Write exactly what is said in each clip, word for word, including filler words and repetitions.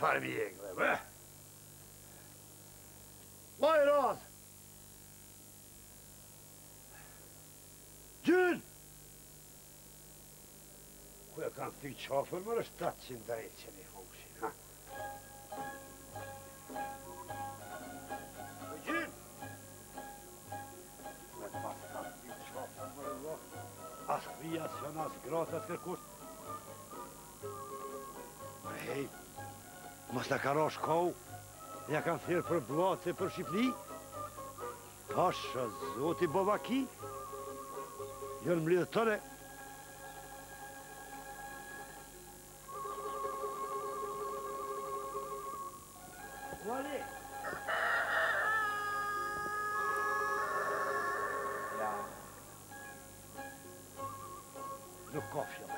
farmiegle, bă! Mai raz! Gjyn! Ku jag kan fick tjafel med det statsin där i sin husin, ha? Gjyn! Men vad kan fick tjafel med det då? As vias jonas gratas kërkush. Hej, mos ta ka rosh kohë. Ja kam thirr për vllace për Shqipëri. Pasha zoti Bovaki. Janë mbledh tëre. Vale. Ja. Nuk ka fjallë.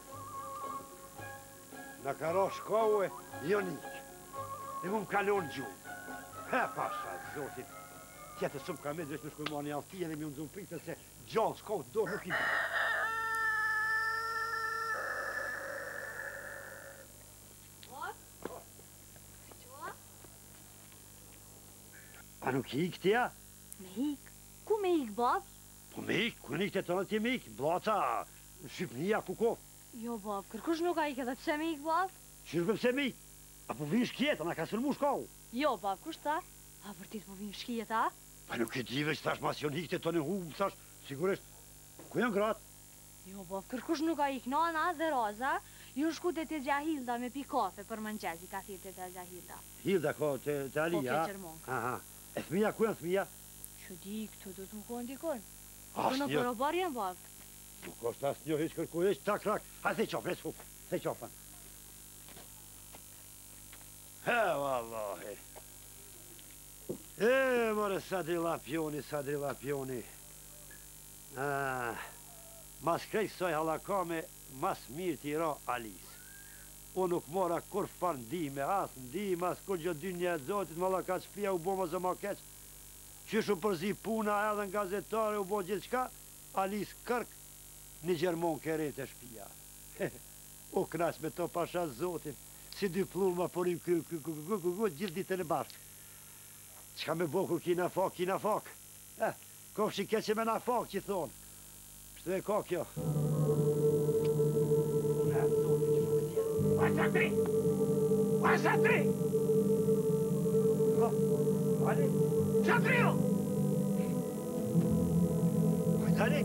Në ka rosh kohë, jonik. E mu më kalon gjumë. He, pasha, zotit. Tjetë së më ka me dresh në shkoj ma një alti edhe mi unë zumë pritë se gjallë s'kohë do nuk i bërë. A nuk i ik tja? Me ik? Ku me ik, bab? Po me ik, ku në ik të të në ti me ik? Blaca, Shqipnia, ku ko? Jo, bab, kërkush nuk a ik edhe pse me ik, bab? Qyrë pse me ik? Apo vinë shkjetë, na ka sërmu shkohu? Jo, bab, kush ta? A vërtit po vinë shkjetë, a? Pa nuk e dive që thash mas jonë ikte të në hubë, thash, sigurisht, ku janë gratë? Jo, bab, kërkush nuk a ik nana dhe Roza, ju shku të të Gjahilda me pi kafe për mëngjezi, ka thirë të të Gjahilda. Hilda, ko, të Alija? Po, ke qërmon. Aha, e thmija, ku janë thmija? Që di, këtu do të më kohë ndikon. As Këtu në një... përobar janë, bab. Nuk është as një hiç kërku, hiç tak rak. Ha, the qopën, e s'fuk, the qopën. He, vallahi. E, more, sa dri lapjoni, sa dri lapjoni. Mas krej kësoj halakame, mas mirë t'i ra Alis. Unë nuk mora kur far ndime, as ndime, as kur gjë dy një e zotit, më la ka shpia u bo më zë ma keq. Qyshu përzi puna edhe në gazetare u bo gjithë qka, Alis kërk, një gjermon kere të shpia. O knas me to pasha zotin, si dy pluma porim kë, kë, kë, kë, kë, kë, gjithë ditën e bashkë. Qka me bo kur kina fak, kina fak. Eh, kofshi keqe me na fak që thonë. Shtu e ka kjo. Pasatri! Pasatri! Hajde! Qatrio! Hajde!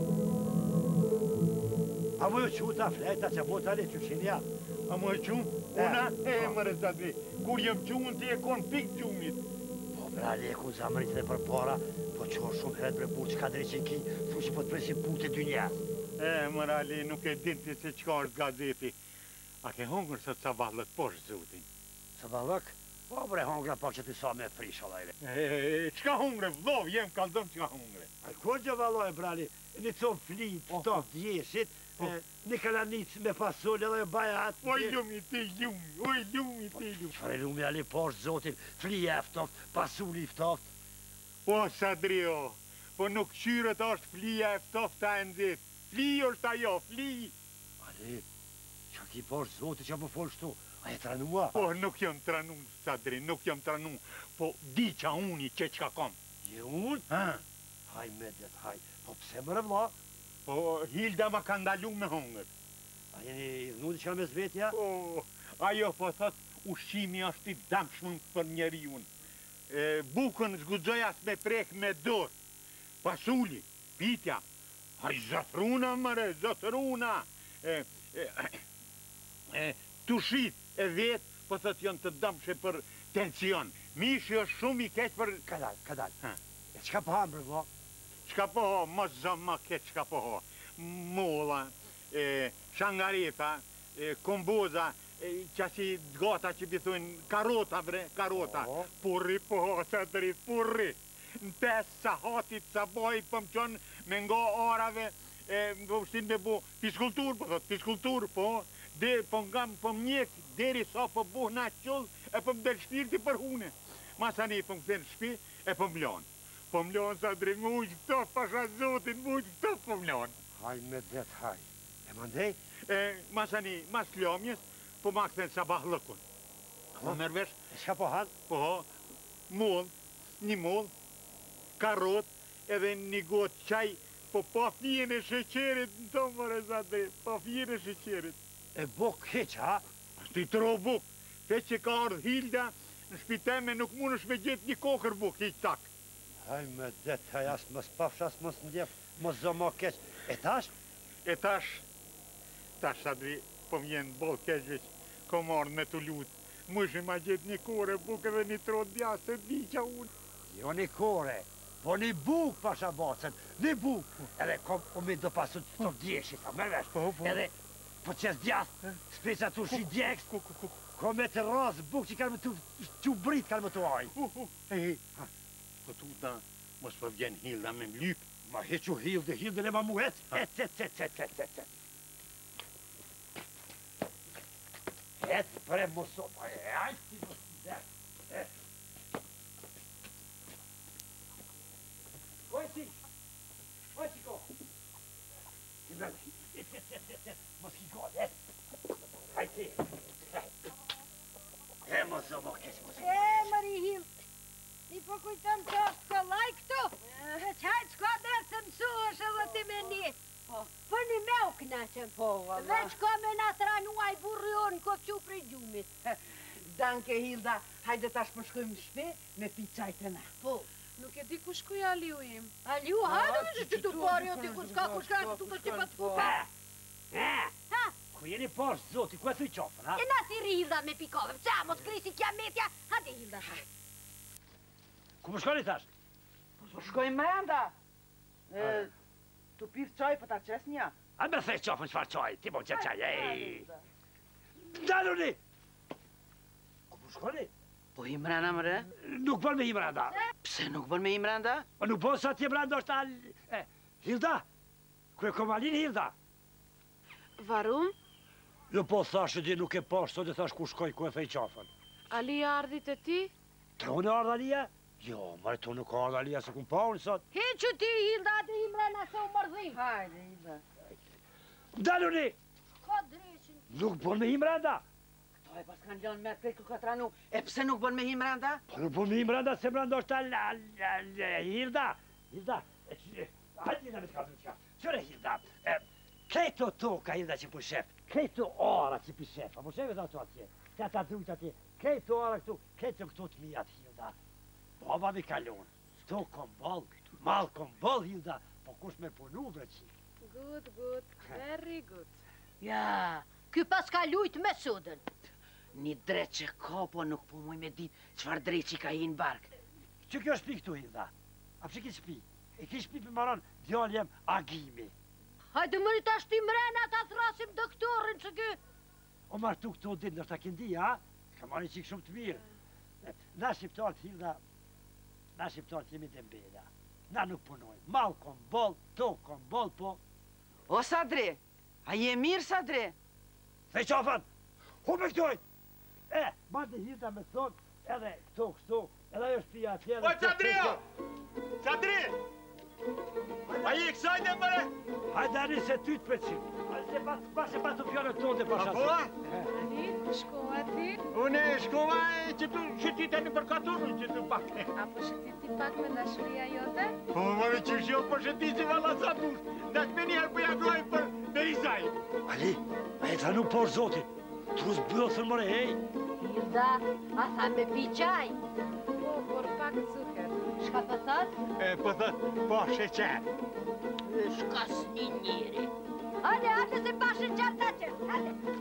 A mu ju qu ta fleta që po tali që qinja? A mu e qumë? Una? E, mërë Zadri, kur jem qumë ti e kon pik qumit. Po, pra, leku zamërit dhe për para, po qorë shumë heret bre burë që ka dreqin ki, thu që po të presim pute dy njës. E, mërë Ali, nuk e din ti se qka është gazeti. A ke hongër sot saballët poshë, zotin? Saballëk? Po, bre, hongra pak që ti sa me frish, alajre. E, qka hongre, vlov, jem kaldëm qka hongre. A ko gjë valoj, brali, një conë flit, stof djeshit, një kalanic me fasole dhe bajat. Oj, lumi ti lumi, oj, lumi ti lumi. Qare lumi ali poshtë, zotin, flije eftoft, pasuli eftoft. O, Sadrio, po nuk qyrët është flija eftoft ta e nëzit. Fli është ajo, fli. Ali, që ki poshtë, zotin, që më folë shtu, a e tranua? Po, nuk jam tranu, Sadri, nuk jam tranu, po di qa uni që qka kom. Je unë? Ha? Haj me det, haj, po pse mërë vla? Po, Hilda ma ka ndalu me hongër. A jeni iznudi që me zvetja? Po, ajo po thot, ushqimi është i damshmën për njeri unë. Bukën zgudzojat me prek me dorë. Pasuli, pitja. Haj, zëthruna, mëre, zëthruna. Tushit e vetë, po thot, janë të damshë për tension. Mishi është shumë i keq për... Kadal, kadal. E qka po hamë, bërgo? Qka po ho, mos zëmë ma keq qka po ho. Molla, shangareta, komboza, qasi gata që bithujnë, karota bre, karota. Purri po ho, sa drit, purri. Në pes sa hatit, sa boj, pëm qënë me nga orave, më vështin me bu fiskultur, po thot, fiskultur, po. Dhe po ngam, po mjek, deri sa po buh na qull, e po mdel shpirti për hune. Masani po më këtën shpi, e po mlonë. Po mlonë, sa dri, mujtë këtof, pasha zotin, mujtë këtof po mlonë. Haj me det, haj. E mandej? Masani, mas klomjes, po ma këtën sabah lëkun. Po merr vesh? Çka po han? Po, moll, një moll, karrot, edhe një gotë qaj, po pa fjen e sheqerit në të mëre Sadri, pa fjen e sheqerit. E buk hiq, ha? Ti tro buk, te që ka ardhë Hilda, në shpiteme nuk mund është me gjithë një kokër buk, hiq tak. Haj me det, haj as mos pafsh, as mos ndjef, mos zë ma keq. E tash? E tash, tash Sadri, po vjen bol keq veç, kom ardhë me të lutë. Mëshë ma gjithë një kore buk edhe një trot djasë të diqa unë. Jo një kore, po një buk pasha bacën, një buk. Edhe kom umi do pasu të djeshit, a me vesh. Po, po. Edhe, po qes djasë, speca tu shi djekës, kom me të razë buk që kanë me të që brit kanë me të ajë. Hej, po tu ta, mos po vjen Hilda me mlyp. Ma hequ Hilde, Hilde le ma mu et, et, et, et, et, et, et, et. Et, pre mosot, e, ajt si mos të dhe, e. Oj si, oj si ko. Et, et, et, et, et, mos ki ko, et. Hajt ti. E, mos o mo kesh, mos o. E, Mari Hild, ti po kujton që është këllaj këtu? E qajtë s'ka dërë të mësuash edhe ti me një. Për një me u knaqen. Po, valla. Veç ka me nga tranuaj burrion ko që për gjumit. Danke, Hilda, hajde tash po shkojmë në shtëpi me pi çaj të na. Po. Nuk e di ku shkoj Aliu im. Aliu, hajde me që të pari o ti ku s'ka ku shka tu të që pa të pupa. E, Ha? ku jeni posh, zoti, ku e thuj qofën, ha? E na si ri Hilda me pikove, qa mos krisi kiametja, hadi Hilda. Ku më shkoni tash? Po shkojmë mrenda. E, tu pirë çaj po ta qes nja. A me thej qofën qfar qaj, ti mo qep qaj, ej! Daluni! Ku më shkoni? Po i mrena mre? Nuk bën me i mranda. Pse nuk bën me i mrenda? Po nuk bën sa ti mranda është al... E, Hilda? Ku e komalin Hilda? Varum, Jo po thashë di nuk e posh, sot e thash ku shkoj, ku e thej qafën. Ali ardhit e ti? Të unë ardha Alia? Jo, mërë të nuk ardha Alia, se ku më pa unë sot. He që ti Hilda ati i mrena se u mërzim. Hajde, Hilda. Daluni! Ka dreshin. Nuk bën me i mranda. Këto e pas kanë gjanë me të ku ka tranu. E pse nuk bën me i mrenda? Po nuk bën me i mranda, se mranda është al... al... al... Hilda! Hilda! e, e, Hajde Hilda me të kapën qka. Qëre Hilda, e, Kreto toka Hilda që për shef, kreto ora që për shef, a për shef e da të atje, që ata drujt atje, kreto ora këtu, kreto këtu të mijat Hilda. Baba mi kalon, sto kom bol, mal kom bol Hilda, po kush me punu vreqi. Good, good, very good. Ja, ky pas ka lujt me sudën. Një dret që ka po nuk po muj me dit çfarë dret që ka hi në bark. Që kjo shpi këtu Hilda? A pse ki shpi? E ki shpi për maron djallë jem agimi. Hajde mëri ta shti mrena ta thrasim doktorin që ky. O martu këto dit nështë ta këndi, ha? Ka marri qik shumë të mirë. Na shqiptarët Hilda, na shqiptarët jemi të mbeda. Na nuk punojmë. Mal kom bol, to kom bol, po. O Sadri, a je mirë Sadri? Thej qafën, hu me këtoj! E, mande Hilda me thonë, edhe këto këto, edhe ajo shpia atje... O, Sadrio! Sadri! A je kësajnë mëre? Hajde ani se ty të përqim. Hajde se pas, pas e pas të fjallë të tonë dhe pasha. A po? Ali, ku shkova ti? Unë shkova e që tu shëtiteni për katurën që tu pak. Apo shëtiti pak me dashuria jote? Po më me që shjo për shëtiti vala sa tush. Dash me njerë për jagrojnë për Berizaj. Ali, a e thanu por zotin. Trus bëthën mëre, hej. Hilda, a tha me pi qaj. Po, por pak zuker. Shka po thot? E, po thët, po sheqer. Shka s'ni njeri. Hajde, hajde se bashën qartë që. Hajde.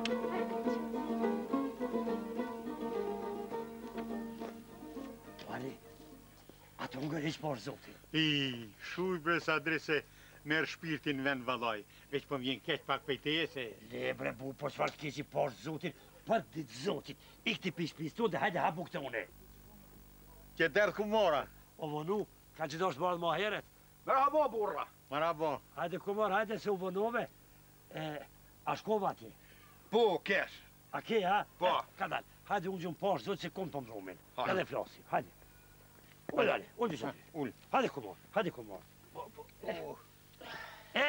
Ali, ato ngër heq por zotin. I, shuj bre Sadri se merë shpirtin vend valoj. Veç po vjen keq pak pejteje se... Le bre bu, po çfarë të keqi por zotin, për ditë zotit. Ikti pish pistu dhe hajde habu këtë une. Që derë ku mora. O vonu, ka që do është marrë ma heret. Merhaba burra. Merhaba. Hajde ku marrë, hajde se u vonove. E, a shkova atje? Po, kesh. A ke, ha? Po. E, ka dalë. Hajde unë gjumë poshë, zotë se kom të mrumin. Hajde. Edhe flasim, hajde. Ullë, dale, ullë gjë. Ullë. Hajde ku marrë, hajde ku marrë. E,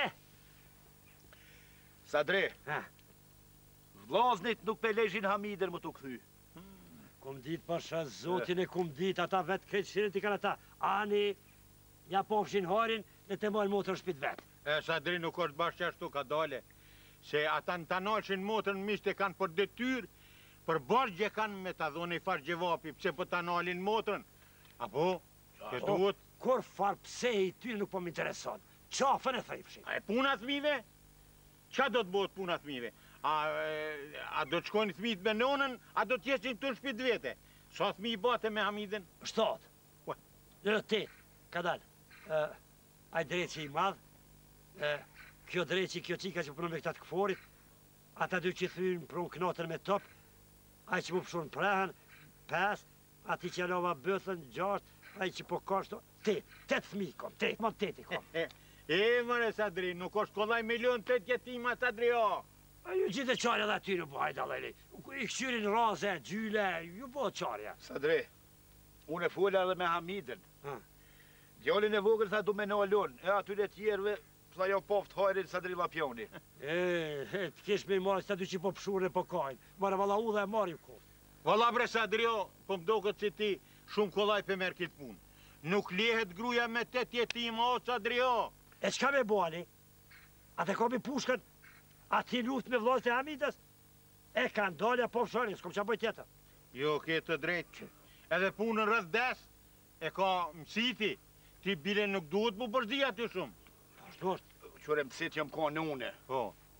Sadri, ha, vllaznit nuk me lejshin Hamider më të këthy. Kum dit pasha zotin e kum dit ata vetë këtë shirin t'i kanë ata. Ani, ja pofshin harin dhe të mojnë motrën shpit vetë. E, Sadri nuk është bashkë që ashtu ka dale. Se ata në të nalshin motrën mishte kanë për detyrë, për bashkë kanë me të dhone i farë gjevapi, pse për të nalin motrën. Apo, që duhet... Kur farë pse i ty nuk po m'intereson. Qafën e thëjfshin. A e puna thmive? Qa do të bëhet puna thmive? A, a do të shkojnë thmit me nonën, a do të jesin të në shpit vete? Sa thmi i bate me Hamidin? Shtot. Në të ka dalë. Aj dreci i madhë, kjo dreci, kjo qika që punon me këta të këforit, ata dy që thynë prunë knotën me top, aj që mu pëshurën prehen, pes, ati që janova bëthën, gjasht, aj që po kashto, tet, tet thmi kom, tet, ma tet i kom. E, mëre, Sadri, nuk është kollaj milion tet jetima, Sadri, o. A ju gjithë e qarja dhe aty në buhaj daleli. I këshyrin raze, gjyle, ju po qarja. Sadri, unë e fulla edhe me Hamidin. Djallin e vogël tha du me në alun, e atyre tjerve, tha jo poft hajrin Sadri Lapjoni. E, e, të kesh me i marrë, s'ta dy që po pëshurën e po kajnë. Marë vala u dhe e marrë ju kohë. Vala bre, Sadri, o, po mdo këtë si ti, shumë kollaj për merë këtë punë. Nuk lihet gruja me tet jetima, o, Sadri, o. E qka me bali? A te komi pushkën? A ti luft me vlozët e Hamidës? E kanë dalja po fshërin, s'kom qa bëj tjetër. Jo, ke të drejtë. Edhe punën rrëth des, e ka mësiti. Ti bile nuk duhet mu përzdi aty shumë. Pashtu është. Qure mësit jam ka në une. Po.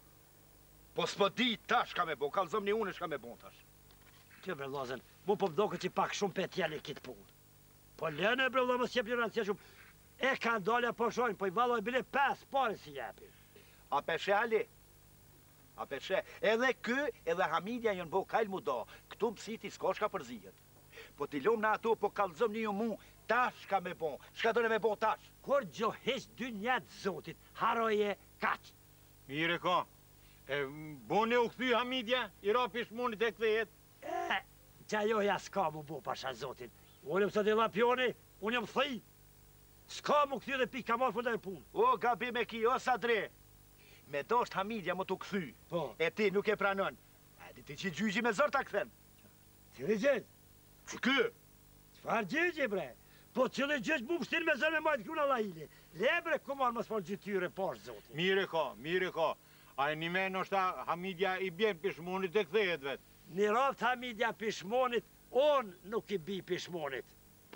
Po s'po di tash ka me bo, kalzëm një une shka me bo tash. Ty bre vlozën, mu po mdoke që pak shumë pe tjeli kitë punë. Po lene bre vlozën, mësë jep një rëndësia shumë. E kanë dalja po fshërin, po i valoj bile pes pare si jepi. A peshe Ali? A peshe, edhe kë, edhe Hamidja jënë bo kajlë mu do, këtu mësiti s'ka shka përzijet. Po t'i lom në ato, po kalzëm një mu, tash ka me bo, shka do ne me bo tash? Kur gjohesh dy njetë zotit, haroje kaq. Mire ka, e bone u këthy Hamidja, i rapi shmonit e këthejet. E, që ajoja s'ka mu bo pasha zotit. Unë më së dhe lapjoni, unë jam thëj. S'ka mu këthy dhe pika marë për dhe punë. O, gabi me ki, o Sadre. Me dosht Hamidja më t'u këthy, Po. e ti nuk e pranon. E di ti që gjyqi me zër t'a këthen. Cili gjëgjë? Që kë? Qfar gjëgjë, bre? Po cili gjëgjë mu pështin me zër me majtë kuna la hili. Le, bre, kumar më s'fon gjytyre pash, zotit. Mire ka, mire ka. A e një me nështë Hamidja i bjen pishmonit e këthejet vetë. Një raft Hamidja pishmonit, unë nuk i bi pishmonit.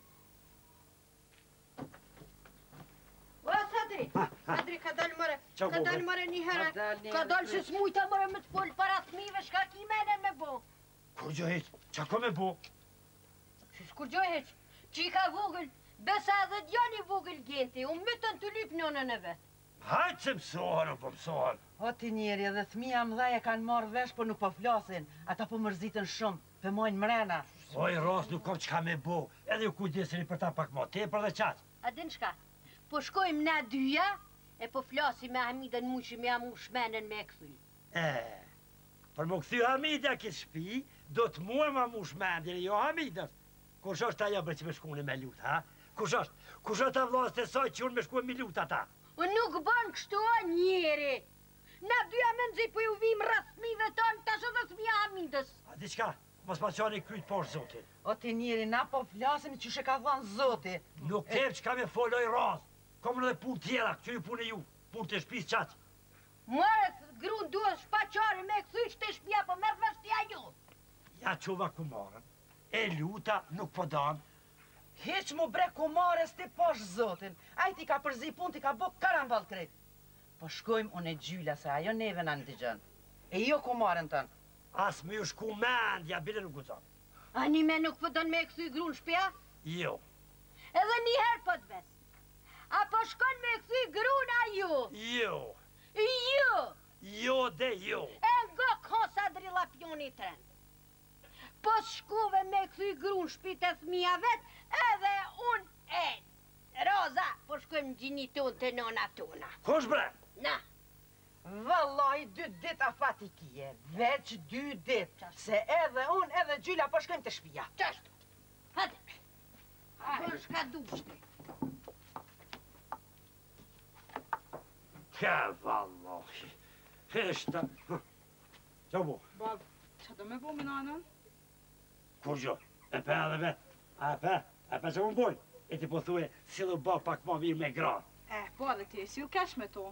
O, Sadri, Sadri, ka dalë mëre, Qa ka bo, dalë bre? mëre një herë, Ka dalë një ka herë, dalë bre. që s'mujta mëre me të folë para thmive, shka ki mene me bo. Kur gjohet, qa ko me bo? Që s'kur gjoheq, që i ka vogël, besa edhe djani vogël genti, unë mytën të lyp njënën e vetë. Hajtë që mësohen, o po mësohen. O ti njeri, edhe thmija mdhaja kanë marrë vesh, por nuk po flasin. Ata po mërzitën shumë, për mojnë mrena. Oj, ras, nuk kom qka me bo. Edhe ju kujdeseni për ta pak ma tepër dhe qatë. A din shka, po shkojmë na dyja, e po flasi me Hamidën mushim ja mu shmenen me e këthuj. E, për më këthy Hamidja këtë shpi, do të muë ma mu shmendin, jo Hamidës. Kush është ajo bre që me shkune me lut, ha? Kush është? Kush është ta vlasë të saj që unë me shkune me lut ata? Unë nuk bën kështu o njeri. Na dyja me nëzi po ju vim rrëth thmive tonë, tash edhe thmija Hamidës. A diqka, mos ma qani kryt poshtë zotin. O ti njeri, na po flasim që shë ka thonë zoti. Nuk kem që ka me foloj ras. Kom në dhe pun tjera, që ju punë e ju, pun të shpis qatë. Mërët grun duhet shpaqari me këthuj të shpia, po mërë vështja ju. Ja qova kumarën, e luta nuk po danë. Heq mu bre kumares ti posh zotin. Aj ti ka përzi pun, ti ka bo karambal krejt. Po shkojmë unë e gjyla, se ajo neve në ndigjen. E jo kumaren tënë. As me ju shku mendja, bile nuk guzon. A një me nuk pëdën me këthuj grun shpia? Jo. Edhe një herë po të besë. A po shkon me këthuj grun a ju? Jo. Ju! Jo dhe jo. E nga kosa dri lapjoni trenë. Po shkuve me këthuj grun shpit e thmija vetë, edhe unë e Roza, po shkojmë gjini tonë të nona tona. Kush bre? Na, Vëllaj, dy dit a fatikije, veç dy dit, se edhe unë edhe gjyla po shkojmë të shpia. qashtu. Hajde. Po shka dushte. Ka vallahi. Heshta. Qa bo? Bab, që do me bo me nanën? Kur gjo? E pe edhe vetë, a pe, a pe që më bojnë, e ti po thuje, si dhe ba pak ma mirë me gra. E, po edhe ti, si u kesh me to.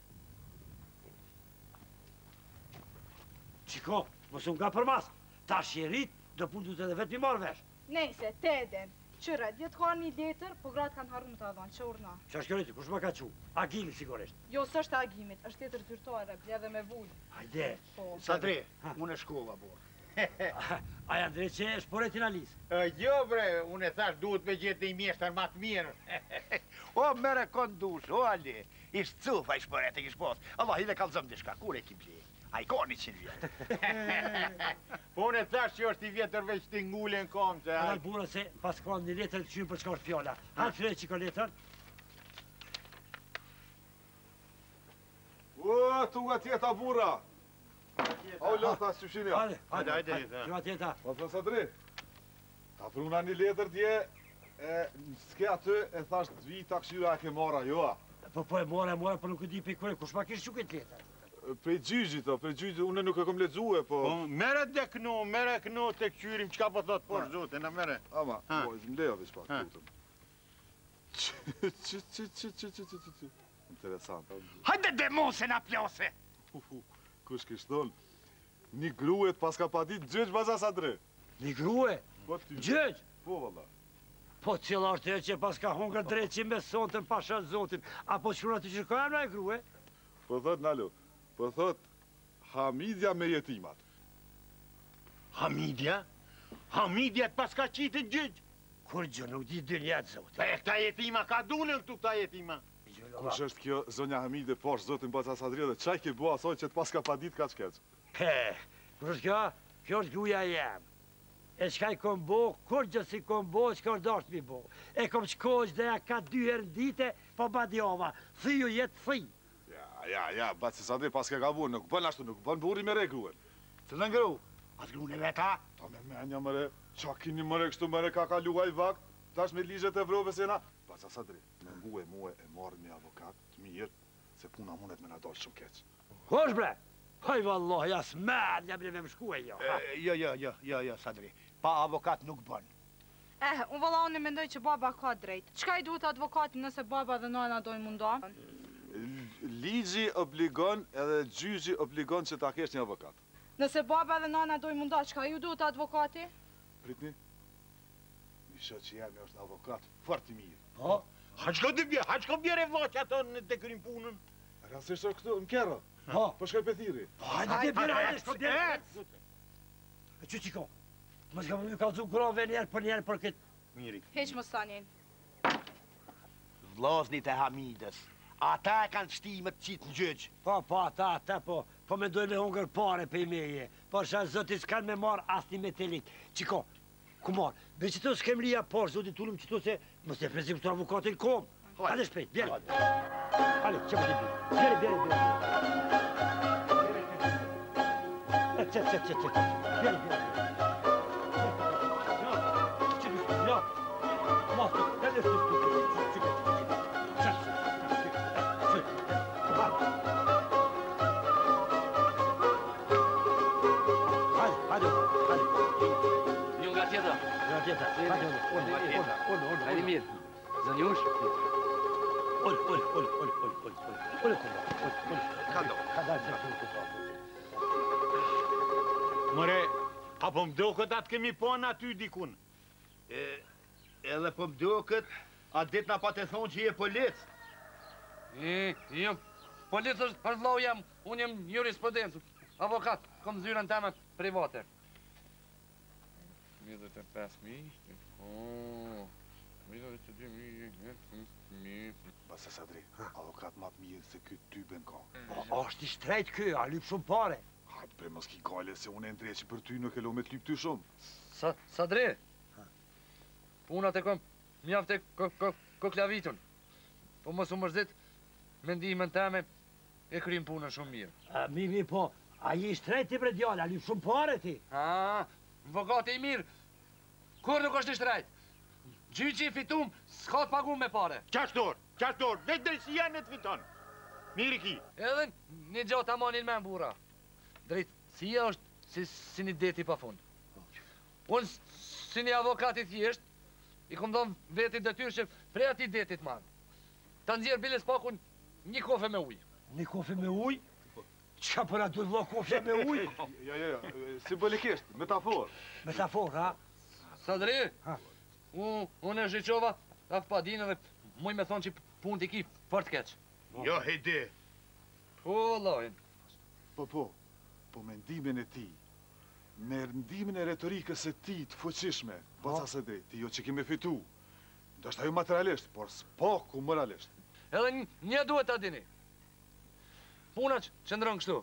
Qiko, mos unë ka për mas, ta shjerit, do punë du të edhe vetë mi marrë vesh. Nejse, te edem. Qëre, djetë ka një letër, po gratë kanë harru më të adhanë, që urna. Qa është kërëti, kush më ka qu? Agili, sigurisht. Jo, së është agimit, është letër zyrtare, bledhe me vullë. Hajde. Po. Sadri, unë e shkova, borë. Aja drejt që e shporetin Alisë. Jo bre, unë e thash duhet me gjetë një mjeshtër ma të mirë. O, mere kondush, o, Ali, ishtë cufa i shpëret e kishë posë. Allah, i dhe kalzëm dishka, kur e ki ble? A i ka një qinë vjetë. Po unë e thash që është i vjetër veç t'i ngullin kom që... Edhe bura se pas ka një letër të qymë për çka është fjalla. Hanë fre që ka letër? O, tu nga tjeta bura! O, lota së qëshinja. Hajde, hajde, hajde, hajde. që va tjeta. Po të Sadri, ta pruna një letër tje, e s'ke aty e thash të vi ta këshyra e ke mora, joa. Po po e mora, e mora, për nuk e di për kure, kush ma kishë që këtë letër? Prej gjygjit, o, prej gjygjit, unë nuk e kom lexue, po... Po, mere dhe kënu, mere kënu të këqyrim, qka po thotë por zotin, a mere? Ama, Ha. po, më lejo veç pak, Ha. lutëm. Që, që, që, që, që, që, që, që, që. Interesant. Hajde demon se na plose! Uhu, kush kish thonë, një gruet pas ka pa ditë gjyq baza Sadri. Një grue, Po ty. gjëgj, Po, valla. po cila është e që pas ka hongër drejt që me sontën pasha zotin, apo shkruan të qërkojnë me e grue? Po thot, Nalo, po thot, Hamidja me jetimat. Hamidja? Hamidja të pas ka qitë gjyq? Kur gjë nuk di dy njetë zotin. E këta jetima ka dunën këtu këta jetima. Kush është kjo zonja Hamide posh, zotin Baca Sadri, dhe qaj ke bua asoj që të pas ka pa ditë ka qkeq? He, kur është kjo? Kjo është gruja jem. E qka i kom bo, kur gjë si kom bo, qka është dasht mi bo. E kom qkoj dhe ja ka dy herë në dite, po badjova. Thiju jetë thuj. Ja, ja, ja, Baca Sadri pas ke gabu, nuk bën ashtu, nuk bën buri me regruen. Cëllën gru? Atë gru në veta? Ta me menja mëre, qa kini mëre kështu mëre ka kaluaj vakt, tash me ligjet e Evropës e na. Baca Sadri, me ngu e muë e marrë një avokat të mirë, se puna mundet me na dalë shumë keq. Hosh bre? Haj vallah, jas men, jam me më shku e jo. ha. Jo, jo, jo, jo, jo, Sadri. Pa avokat nuk bën. Eh, unë valla unë mendoj që baba ka drejt. Qka i duhet advokati nëse baba dhe nana dojnë munda? Ligji obligon edhe gjyqi obligon që ta kesh një avokat. Nëse baba dhe nana dojnë munda, qka ju duhet advokati? Pritni, një shoq që jemi është avokat, fort i mirë. Po, Ha qko të bje, ha qko bjere vaqë ato në të krymë punën? Rasisht është këtu, në kero, po. po shkoj pethiri. Hajde të bjera, hajde shko bjera. E që qiko? Më s'ka më ka zu grove njerë për njerë për këtë. Miri. Heq më stanin. Vllaznit e Hamidës. Ata e kanë shtimet qitë në gjyqë. Po, po, ata, ata, po. Po me dojnë me hongër pare pe i meje. Por shanë zotit s'kanë me marë asni me telit. Qiko, ku marë? Be që to s'kem lija por, zotit tullum që to se mos e prezim këto avokatin kom. Hajde shpejt, bjeri. Hajde, që më të bjeri. Bjeri, bjeri, bjeri. E, që, që, që, që. Bjeri, bjeri. Ja, mostë, edhe së të të të të Një nga tjeta. Nga tjeta, hajde, unë, unë, unë, unë, unë, Hajde mirë. Zënjush. unë, unë, unë, unë, unë, unë, unë, unë, unë, unë, Kando. ka dalë që të të Mëre, apo më do këtë atë kemi po në aty dikun? Edhe po më duket, atë ditë na pa të thonë që je polic. E, jo, policë është është vlau jam, unë jem jurisprudent, avokat, kom zyrën teme private. njëzet e pesë mijë, o, njëzet e dy mijë, Basa Sadri, avokat ma të mirë se këtë ty ben ka. Po, është i shtrejt kë, a lyp shumë pare. Hajtë bre mos ki gale se unë e ndreqi për ty nuk e lo me të lyp ty shumë. Sa, Sadri, punat e kom, mjaft e koklavitun, po mos u mërzit, mendimin teme e krym punën shumë mirë. A, mi, mi, po, a i shtrejt ti bre djallë, a lyp shumë pare ti. A, avokati i mirë, kur nuk është i shtrejt? Gjyqi i fitum, s'ka të pagu me pare. Qashtor, qashtor, veç drejtësia në të fiton. Miri ki. Edhe një gjatë amanin me mbura. Drejtësia është si, si një deti pa fund. Unë si një avokat i thjesht, i kom dhënë vetit detyrë që prej atij detit marr. Ta nxjerr biles pakun një kofe me ujë. Një kofe me ujë? Çka për atë vëlla kofe me ujë? Ja, ja, ja, simbolikisht, metafor. Metafor, ha? Sadri, Ha. u- unë e zhiqova Afpadin dhe muj me thonë që punë t'i ki fort keq. Jo, hejde. Po, Allahin. Po, po, po mendimin e ti, me mendimin e retorikës e ti të fuqishme, baca se drejt, ti jo që kemi fitu. Ndështë ajo materialisht, por s'paku moralisht. Edhe një- një duhet ta dini. Puna që qëndron kështu.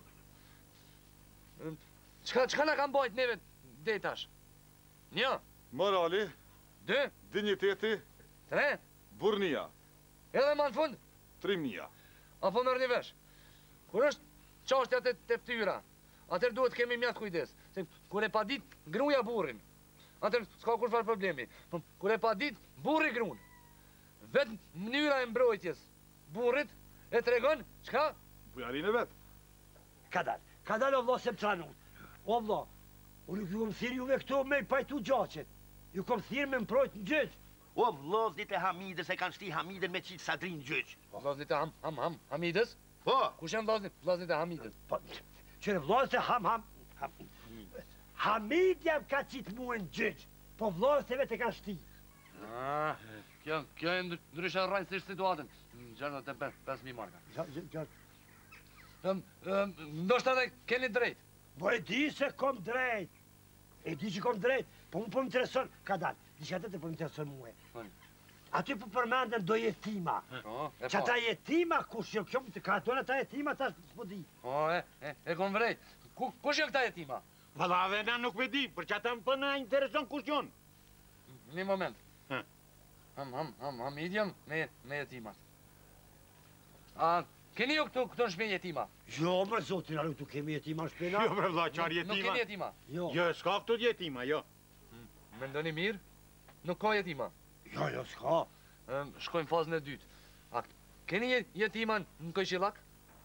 Çka çka na kanë bajt neve deri tash? Një, Morali, dy, digniteti, tre, burnia, edhe ma në fund, trimnia. apo merr një vesh. Kur është çështja te te fytyra, atëherë duhet kemi mjaft kujdes. Se kur e pa dit gruaja burrin, atëherë s'ka kur fal problemi. Po kur e pa dit burri gruan, vetë mënyra e mbrojtjes burrit e tregon çka? Bujarin e vetë. Ka dal, ka dal o vlla se më tranut. O vlla, unë ju kom thirë juve këtu me i pajtu gjaqet. Ju kom thirë me mprojt në gjyq. O vllazit e Hamidës e kanë shti Hamidën me qitë Sadrin gjyq. Vllazit e ham ham ham Hamidës? Po, Kush janë vllazit vllazit e Hamidës? Po, qëre vllazit e ham ham... ham Hamid jam ka qitë mu në gjyq. Po vllazit e vetë e kanë shti. Ah, kjo kjo e ndry- ndryshe rrajtësisht situatën. gjashtëdhjetë e pesë mijë marka. Ëm, ëm, ndoshta edhe keni drejt. Po e di se kom drejt. E di që kom drejt. Po mu po më intereson, ka dal. Disha të të po më intereson muhe. Po. Aty po përmenden do jetima. Po, e Që po. ata jetima, kush jo, kjo më të ka tonë ata jetima, ta s'po di. Po, e, e, e kom vrejt. Ku, kush janë këta jetima? Valla dhe na nuk me di, për që ata më për na intereson kush jon. Një moment. Ha. Ham, ham, ham, Hamidjem me, me jetimat. A, keni ju këtu, këtu në shpe jetima? Jo, më zotin, alu tu kemi jetima në shpena. Jo, bre vlla, qar Nuk keni jetima. jetima? Jo, Jo, s'ka këtu jetima, jo. Me ndoni mirë? Nuk ka jetima. jo, jo, s'ka. Ëm, shkojmë fazën e dytë. A, keni je- jetima në Kojshillak?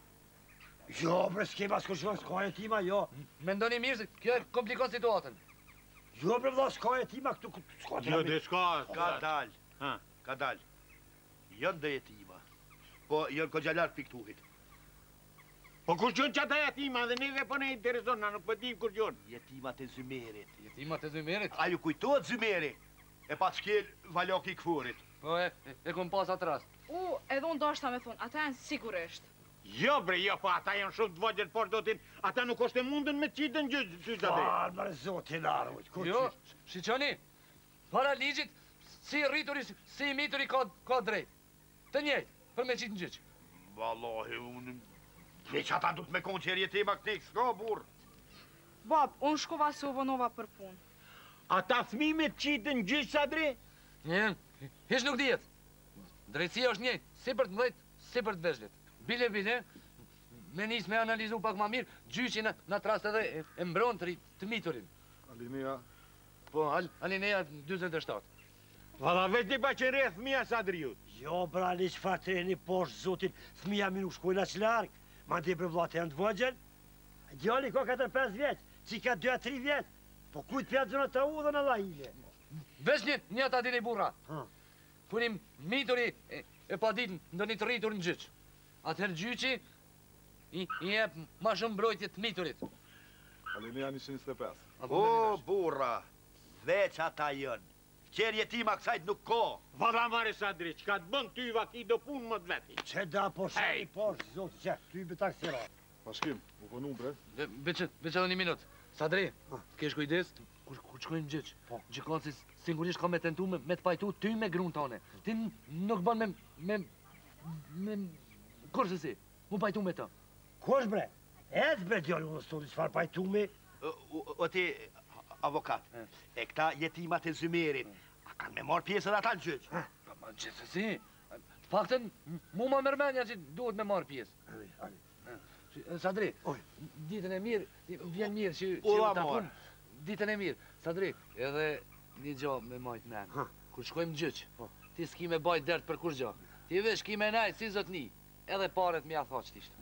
Jo, bre, s'kema s'ko s'ka jetima, jo. Me ndoni mirë se kjo e komplikon situatën. Jo, bre, vlla, s'ka jetima këtu, këtu, s'ka Jo, dhe s'ka. ka dal, Ha. ka dal. Jënë dhe jetima, po jënë ko gjallar pikturit. Po kush jon që ata jetima dhe neve po ne intereson, na nuk po dim kush jon. Jetimat e Zymerit. Jetimat e Zymerit? A ju kujtohet Zymeri? E pa t'shkel valok i këfurit. Po, e, e, e kom pas atë rast. U, edhe unë dashta me thonë, ata janë sigurisht. Jo, bre, jo, po ata janë shumë të vogël, por do t'in, ata nuk është e mundën me qitën gjyq, sy zate. Falë, bre, zotin arvut, kur Jo, shiqoni, para ligjit, si i rrituri, si- si i mituri ka, ka drejt. Të njëjtë, për me qitë në gjyq. Vallahi, unë... Me që ata du të me konë që jetima këtik, s'ka burë. Bab, unë shkova se u vonova për punë. Ata fmi me qitën gjyq, Sadri? Njën, hiç nuk dihet. Drejtësia është njëjtë, si për të mëdhejt, si për të veçlit. Bile, bile, me nis me analizu pak ma mirë, gjyqi në, në atrast edhe e, e mbron të, ri- të miturin. Alinea, Po, al, alineja dyzet e shtatë. Valla, veç një pa që rreth fmija Sadriut. Jo, bra, një që farë treni poshtë, zotin, thmija mi nuk shkojnë aq largë. Ma ndi bre vlate janë të vëgjën. Djali ka katër pesë vjetë, që ka dy a tri vjetë. Po kujt pjatë zona të u dhe në lahile. Veç një, një ata dini burra. Ha. Kunim mituri e, e pa ditë ndonjë të rritur në gjyq. Atëherë gjyqi i, i jep ma shumë mbrojtje të miturit. alinea njëqind e njëzet e pesë. Apo O, me një vesh. burra, veç ata jënë. Qerë jetima kësajt nuk ka. Valla, mare Sadri, që ka të bën ty vaki do punë më të veti. Që da po shani Hey. poshtë, zotin, që, ty i betak si ra. Pashkim, u punu bre. Ve- Veç veç edhe një minutë. Sadri, Ha. kesh kujdes, kur kur të shkojnë në gjyq. Po. Gjykatësi sigurisht ka me tentu me, me të pajtu ty me gruan tone. Ti n- nuk bën me me me kurse si. Mu pajtu me të. Kosh bre? Ec bre djali unë stodi që farë pajtumi. O, o, o ti, avokat, e këta jetimat e Zymerit, a kanë me marë pjesën ata në gjyq? Po ma qëse si. Faktën, mu ma mërmenja që duhet me marë pjesë. Ali, ali. Shi- Sadri, Oj. ditën e mirë, vjen mirë që që Ula u ta morë. pun. Ditën e mirë. Sadri, edhe një gjë me majt men. Ha. Kur shkojmë gjyq, ti s'ki me bajt dert për kur gjë. Ti vesh ki me najt si zotni. Edhe paret mja thoq t'ishtë.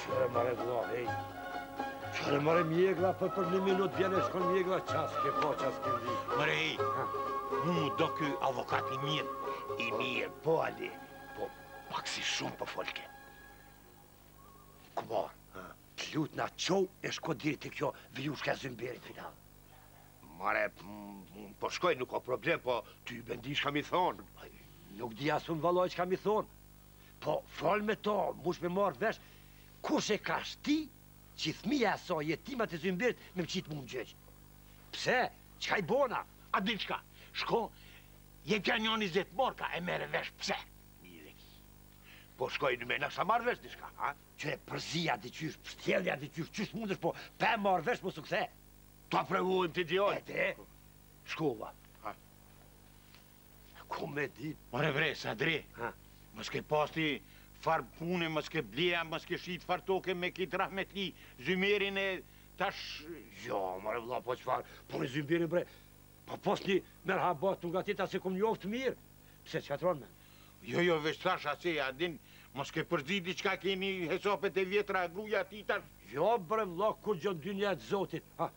Qëre mare vla, hej. Qëre mare mjegla, për për një minut vjene shkon mjegla, qas ke po, qas ke ndi. Mare, hej, mu do kë avokat i mirë. I mirë, po, Ali. Po, pak si shumë për folke. Kumar, t'lut na qow e shko diri të kjo viljushka zymberit final. Mare, po shkoj, nuk ka problem, po ty bendish kam i thonë. Nuk di asë më valoj që kam i thonë. Po, fol me to, mush me marrë vesh, kush e ka shti që thmija sa jetimat e zymberit me më qitë mu më gjëgjë. Pse? Qka i bona? A di qka, shko, je kja një njëzet morka e mere vesh pse. Mire ki. Po shkoj në me në sa marrë vesh dishka, ha? Qëre përzia di qysh, pështjelja di qysh, qysh mundesh po, pe marrë vesh po su kthe. Ta prevojmë të dion. E te, shkova. Ha? Ku me dit? Mare vre, sa dre, Ha? mës ke pasti farë pune, mës ke bleja, mës ke shit farë toke me kitë rahmetli, zymerin e tash... Jo, mare vla, po qfar, po në zymbirin bre, po pos një merhabat të nga tita se kom njoftë mirë. Pse që katron me? Jo, jo, veç tash ase, a din, mës ke përzi diqka keni hesopet e vjetra gruja ti tash. Jo, bre vla, kur gjon dy njetë zotit. Ha?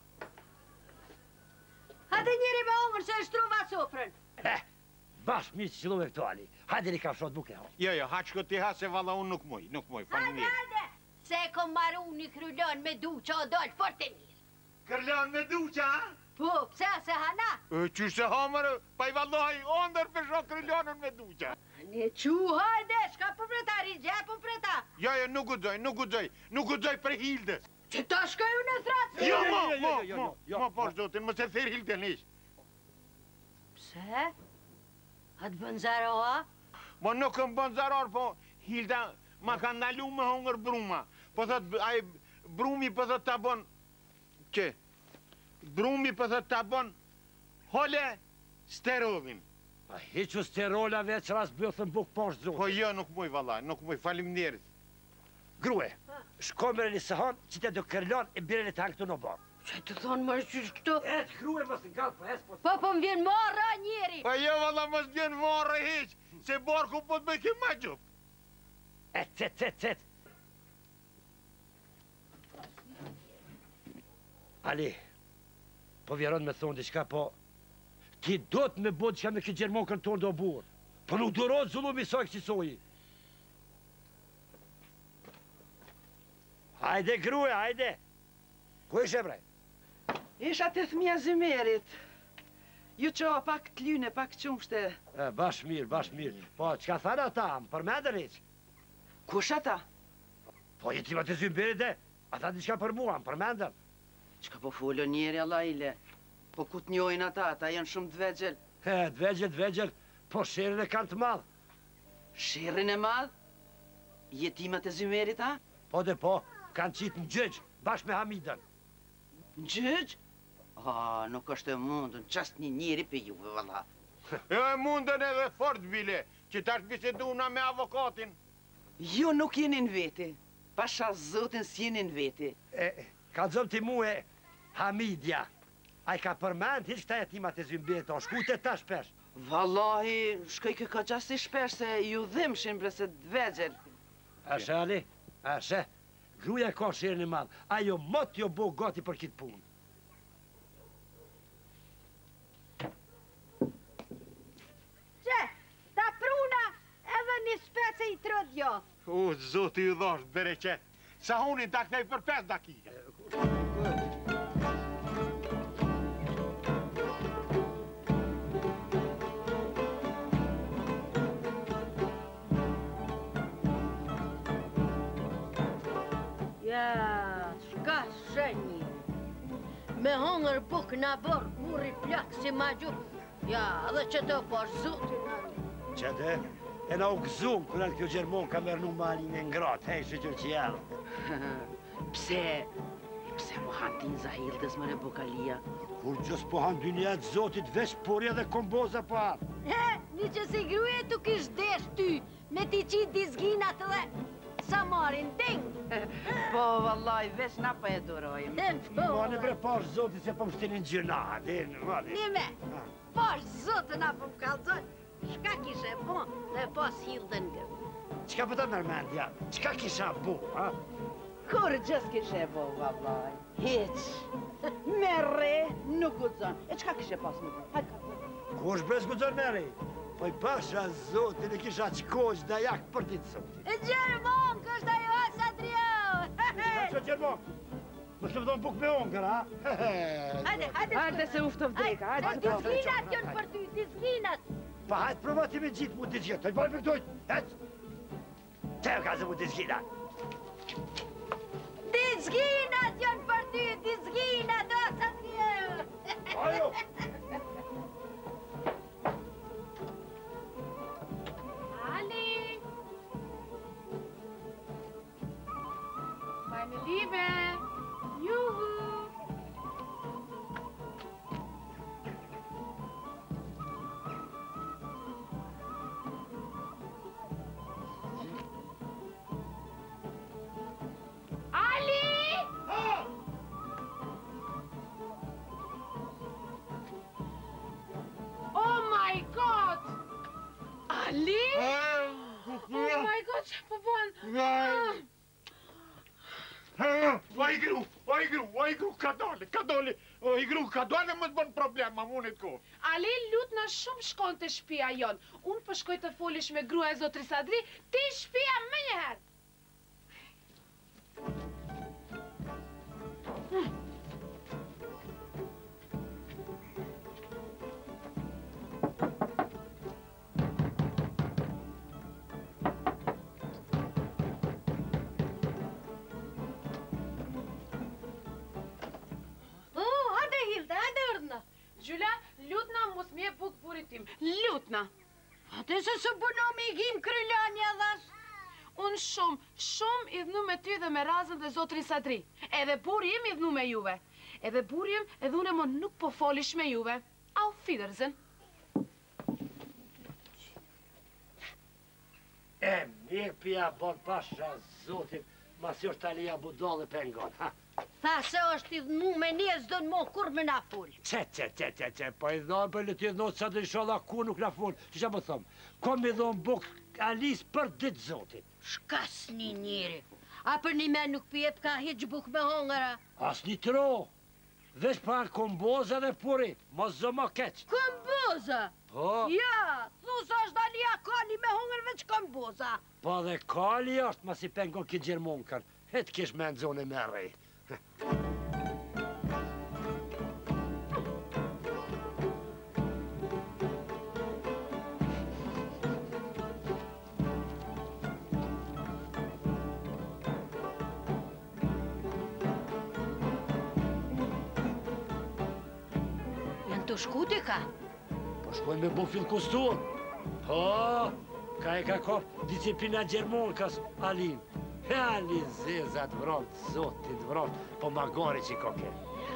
Hajde njëri me omër se e shtrova sofrën. Eh, bashkë mi që qëllove këto, Ali. Hajde një kafshot buke, ha. Jo, jo, haqko ti ha se valla unë nuk moj, nuk moj, Hajde, faleminderit. hajde. Se e kom maru një kryllon me duqa o dollë fort e mirë. Kërlan me duqa, ha? Po, pse se hana? Qysh se hamër, pa i valloj, ondër për shok kryllonën me duqa. Ne qu, hajde, shka po preta, rigje po preta. Jo, jo, nuk gudzoj, nuk gudzoj, nuk gudzoj për Hildës. Që ta shkoj unë e thratë. Jo, mo, jo, mo, jo, jo, mo, jo, mo, jo. po shdotin, më se thirë Hildën ish. Pse? Atë bën zaroa? Mo nuk këm bën zarar, po Hilda ma ka ndalu me hongër bruma. Po thot, aj, brumi po thot ta bon, që? Brumi po thot ta bon, hole sterovin. Pa hequ sterola veç ras bëthën buk poshtë zotit. Po jo, nuk muj valla, nuk muj, faleminderit. Grue, shko mërë një sëhan që te do kërlon e bire në tangë këtu në barë. Që të thonë më qysh këtu? E të grue mës në gallë, po es po... Po, po më vjen marra njeri. Po jo, valla, mos bjen varë heq, se barku po të me ke ma gjup. E, cet, cet, cet. Ali, po vjeron me thonë diçka, po... Ti do të me bod që me këtë gjermon kënton do burë. Po nuk do rodë zullum i soj kësi soji. Hajde, grue, hajde. Ku ishe, bre? Isha të thmija zymerit. Ju qo pak të lyne, pak qumshte. E, bash mirë, bash mirë. Po, qka thana ta, më përmendër iq? Kush ata? Po, jetima të zymberit e, ata diçka për mua, më përmendër. Qka po follo njeri, Allah ile? Po ku të njojnë ata, ata janë shumë dvegjel. E, dvegjel, dvegjel, po shirin e kanë të madhë. Shirin e madh? Jetimat e zymerit, ha? Po dhe po, kanë qitë në gjëgjë, bashkë me Hamidën. Në gjëgjë? A, nuk është e mundën, qast një njeri për juve, valla. Jo e mundën edhe fort bile, që tash biseduna me avokatin. Ju nuk jeni në veti, pasha zotin s'jeni në veti. E, ka zëmë ti mu e Hamidja. A i ka përmend, hiq këta jetimat e zymberit, o shkute ta shpesh. Vallahi, shkoj kë ka qasti shpesh se ju dhimshin bre se dvegjel. Ashe, Ali, ashe, gruja ka shirin e madhë, ajo mot jo bo gati për kitë punë. Që, ta pruna edhe një spece i trëdjo. U, zoti ju dhosh, bereqet. Sa hunin ta knej për pes dakike. Ja, shka shenji. Me hongër buk në borë, burri plak si ma gjup. Ja, edhe që të posh zotin. Që dhe, e na u gëzum, kërën kjo Gjermon ka mërnu malin e ngratë, hej, shëgjër që jelë. Pse, pse mu hantin Zahildës mëre bukalia? Kur gjës po hanë dy njetë zotit, veç porja dhe komboza po hanë. He, një që si gruje tu kish desh ty, me ti qitë dizginat dhe sa marin ding. Po, vallaj, veç na pa e durojmë. Po, Mane bre pash zotit se po më shtinin gjëna, din, mali. Nime, pash zotën apo më kalzon, shka kishe bon dhe pas hildën gërë. Qka po ta nërmendja? Qka kisha bu, ha? Kur gjës kishe bo, vallaj. Hiq. Me re nuk gudzon. E qka kishe pas më bu? Hajde ka bu. Kush bez gudzon meri? Po i pasha zotin e kisha qkoq da jak për ditë zotin. E Gjermon, kështë ajo Sadrio! Ka që Gjermon? Më shtë vdojnë buk me ongër, ha? Hajde, hajde. Hajde se uftov drejka, hajde. Po dizginat jënë për ty, dizginat. Pa hajtë provati me gjitë mu dizginat, të i bërë për këtojt, hajtë! Te ka zë mu dizginat. Dizginat jënë për ty, dizginat, o Sadrio! Ajo! Ali! Meine Liebe! Juhu! Ali! Oh my God! Ali? Oh my God, ce a bun? O igru, o igru, o igru, ka dole, ka dole. O igru, ka dole më të bën problem, amunit ko. Ali, lut na shumë shkon të shtëpia jon. Unë po shkoj të folish me grua e zotri Sadri, ti shtëpia më njëherë. Oh, hajde Hilda, hajde urdhna. Gjyla, lut na mos mje buk burit tim. Lut na. Ate se së puno me i gjim kryllanja dhash. Unë shumë, shumë i dhnu me ty dhe me razën dhe zotri Sadri. Edhe buri im i dhnu me juve. Edhe buri im edhe unë më nuk po folish me juve. Au Fiderzen. E mirë pja bon pasha zotin, mas jo është alia budallë pengon, ha? Tha se është i dhnu me një, s'do në mo kur me na full. Ce, ce, ce, ce, ce, po i dhonë për në t'i dhonë sa dhe ishala ku nuk na full. Që që më thëmë, kom i dhonë buk Alis për ditë zotin. Shka s'ni njëri. A për një me nuk pjep ka hiq buk me hongëra. As një tro, veç për komboza dhe puri, mos zë më keq. Komboza? Po, Ja, thu sa është alia kali me hongër veç komboza. po dhe kali është, mas i pengon ki gjermonkër. Het kish me në zonë e merrej. Janë të shkuti ka? Po shkojnë me bu fill kustuar. Po, ka e ka kop disciplina gjermonkas, Alin. E Ali zezat vrot, zotit vrot, po magari që koke.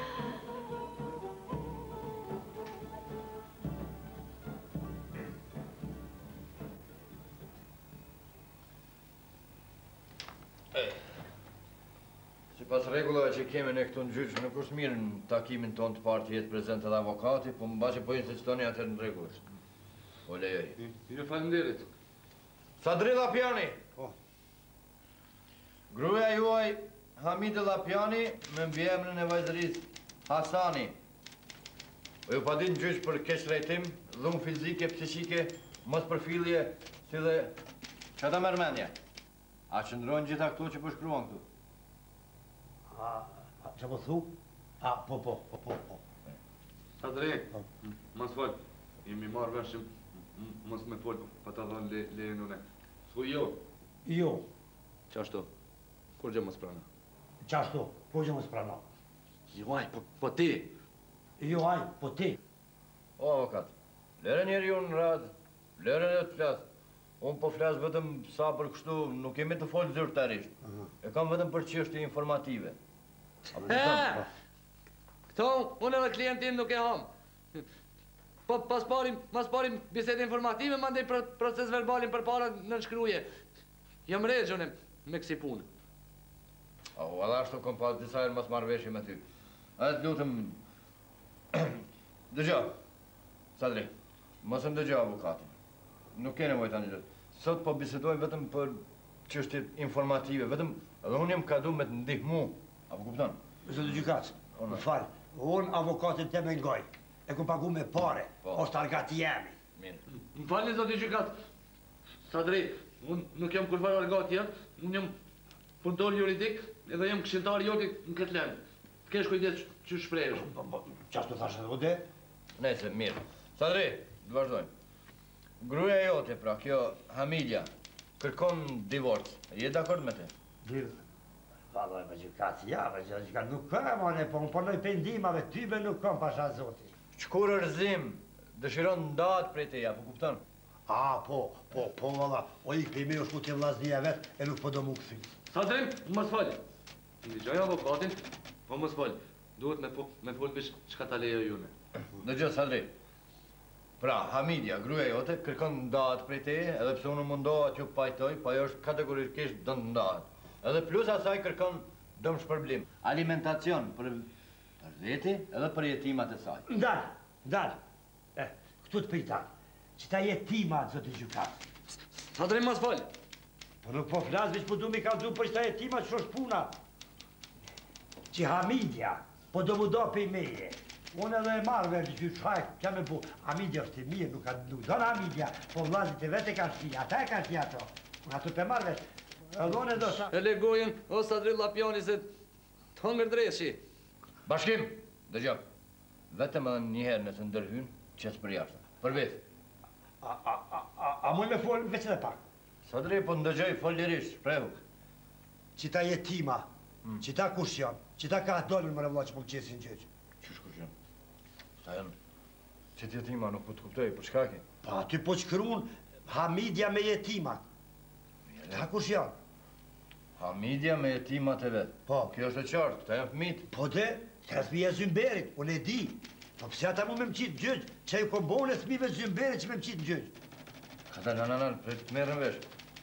Si pas regullave që kemi ne këtu në gjyqë, nuk është mirë në takimin tonë të partë jetë prezent edhe avokati, po më bache po jetë se qëtoni atër në regullësht. O lejoj. Ju falenderit. Sadri Lapjani! Po. Gruja juaj Hamide Lapjani me mbjemrën e vajzëris Hasani. Po ju pa din gjyqë për keq rejtim, dhumë fizike, psishike, mos përfilje, si dhe që ta mërmenja. A qëndrojnë gjitha këtu që përshkruan këtu? A, a që po thu? A, po, po, po, po, po. Sadri, mos fol, jemi marrë veshim, mos me fol, pa ta dhënë lejën une. Thu jo. Jo, Qashtu, kur gjë mos prana. qashtu, po që më sprana. Jo aj, po, po ti. Jo, aj, po ti. O, avokat, lere njeri unë në radhë, lere në të flasë. Unë po flasë vetëm sa për kështu, nuk kemi të folë zyrtarisht. E kam vetëm për çështje informative. E, këto, unë edhe klientin nuk e ham. Po pas parim, mas parim bisede informative, ma ndej proces verbalin për para në nshkruje. Jam regjone me kësi punë. A, u edhe ashtu kom pas disa herë mas marrëveshje me ty. A të lutëm... Dëgjo, Sadri, mos më dëgjo avokatin. Nuk ke nevojë tani gjë. Sot po bisedojmë vetëm për çështje informative, vetëm Edhe unë jam ka du me të ndihmu. A po kupton? Zoti gjykat, më fal. Unë avokatin te me ngoj. E ku pagu me pare. Është argati jemi. Mirë. Më falni zoti gjykat. Sadri, unë nuk jam kurfar argati jam, unë jam punëtor juridik edhe jam këshilltar joti në këtë lend. Të kesh kujdes që shprehësh. Çfarë të thash edhe? Nëse, mirë. Sadri, të vazhdojmë. Gruaja jote, pra, kjo Hamidja, kërkon divorc. Je dakord me te? Dirë. Valla me gjykat, ja, me gjykat nuk kam, ane, po më përnoj pendimave, tybe nuk kam, pasha zoti. Qkur rëzim, dëshiron ndatë prej teja, po kupton? A, po, po, po, valla, o ik për i me u shku t'je vllaznia vet, e nuk po do mu këthy. Sadri, mos fal. Në gjaj avokatin, po mos fal. Duhet me po, me fol bish çka ta lejo june. Dëgjoj, Sadri. Pra, Hamidja, gruaja jote, kërkon ndatë prej teje, edhe pse unë mundoha që pajtoj, po ajo është kategorikisht dënë ndatë. Edhe plus asaj kërkon dëm shpërblim. Alimentacion për, për veti edhe për jetimat e saj. Ndalë, ndalë. Eh, këtu të pejtan. Që ta jetimat, zoti gjykat. Sadri, mos fal. Po nuk po flas, veç po du mi ka du për që ta jetimat që është puna. Që Hamidja, po do mu do pe i meje. Unë edhe e marrë verë që qaj, që me bu. Hamidja është e mirë, nuk ka nuk donë Hamidja, po vlazit e vete ka shti, ata e ka shti ato. Unë ato pe marrë verë. Edhe do sa... E legojen, o Sadri Lapjani se të hëngër dreshi. Bashkim, dëgjoj. Vetëm edhe njëherë nëse ndërhyn, qes për jashtë. Për vetë. A, a, a, a, a muj me folë veç edhe pak. Sadri, po ndëgjoj, fol lirisht, shprehu. Qita jetima, qita kush janë, qita ka dolën më rëvla që më qesin gjëgjë. Qysh kush janë? Sa janë? Qita jetima nuk po të kuptoj, për çka ke? Pa, ty po qkruun Hamidja me jetimat. Ta kush janë? Hamidja me jetimat e vetë. Po. Kjo është e qartë, këta janë fëmit. Po de, të fëmija Zymberit, unë e di. Po pëse ata mu me më qitë gjëgjë, që ju kombone fëmive Zymberit që me më qitë gjëgjë. Këta në në në, për të merën vesh.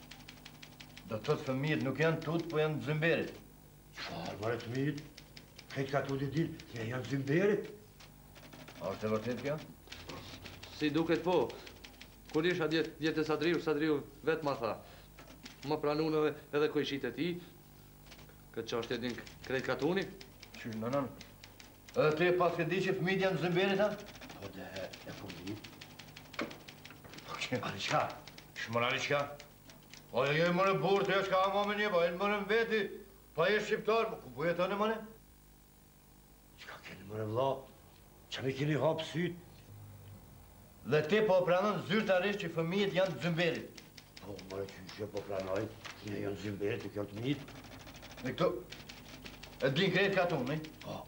Do të thotë fëmijët nuk janë tut, po janë Zymberit. Qfarë, mare të mirë? Këtë ka tut e din, që janë Zymberit. A është e vërtet kjo? Si duket po. Kur isha djetë e Sadriu, Sadriu vetë ma tha. Ma pranun edhe, edhe kojshit e ti. Këtë qasht e din krejt katuni. Qysh në në? Edhe ti e pas këtë di që fëmijët janë Zymberit, ha? Po de, e po di. Ali qka? Shmër ali qka? Po e joj mërë burë, të jo qka ama me një, po e në mërë në veti, pa e shqiptar, po ku e të në mëne? Qka keni mërë vla? Qa me keni hapë sytë? Dhe ti po pranën zyrtarisht që fëmijët janë Zymberit. Po, mërë që që po pranoj, ne janë Zymberit e kjo të mitë. Dhe këto, e din krejt ka tunë, ne? Po.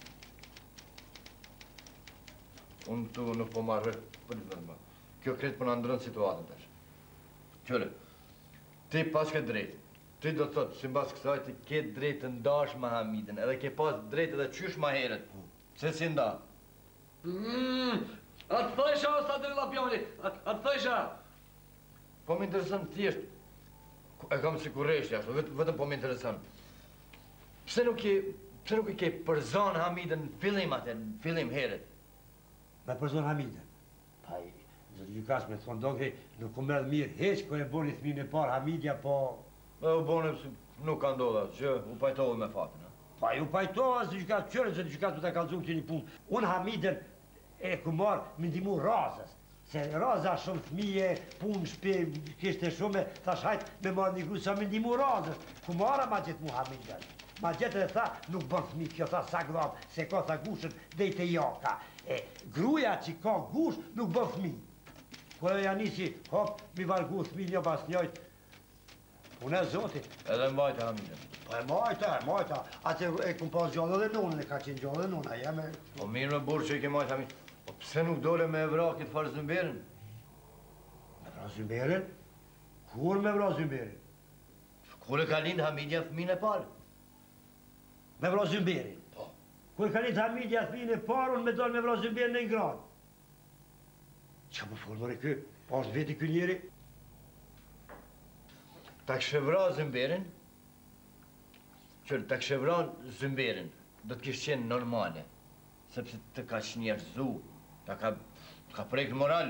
Unë tu nuk po marrë për një nërma. Kjo krejt për në ndërën situatën tash. Qëre, ti pas ke drejt. Ti do të thotë, si mbas kësaj, ti ke drejt të ndash ma Hamidin, edhe ke pas drejt edhe qysh ma heret. Se si nda? Mm, atë thësha, o Sadri Lapjani, atë thësha. Po më interesën thjesht, e kam si kurresht jashtë, vet, vetëm po më interesën. Pse nuk ke, pse nuk i ke përzon Hamidin në fillim atë, në fillim heret? Me përzon Hamidin. Pa i, zëtë gjykas me thonë doke, nuk ku merë mirë heq, kër e boni thminë e parë Hamidja, po... E u boni, nuk ka ndodha, që u pajtohë me fatin, ha? Pa i u pajtohë, zëtë gjykas, qërë, zëtë gjykas du të kalzun këtë një punë. Unë Hamidin e ku marë më ndimu razës. Se raza shumë fëmije, punë, shpe, kishte shume, thash hajt me marë një gru, sa më ndimu razës. Ku marë ma gjithë mu Hamidin. Ma gjithë e tha, nuk bën fëmi, kjo tha sa glavë, se ka tha gushën dhe i te jaka. E gruja që ka gush, nuk bën fëmi. Kër e janë nisi, hop, mi vargu fëmi një pas njojt. Unë e zotit. Edhe mbajta Hamidin. Po e majta, e majta. Atë e kum pas gjallë dhe nonën, e ka qenë gjallë dhe nona, jeme... Po mirë me burë që i ke majta Hamidin. Po pse nuk dole me evra këtë farë Zymberin? Me vra Zymberin? Kur me vra Zymberin? Kur e ka lindë Hamidja fëmin e parë? Me vra Zymberin? Po. Kur ka lindë Hamidja fëmin e parë, unë me dole me vra Zymberin në ngradë. Qa më folë, mëre kë? Po është veti kë njeri? Ta kështë vra Zymberin, qërë ta kështë vra Zymberin, do të kishtë qenë normale, sepse të ka që njerëzu, ta ka, ka prejkë moral,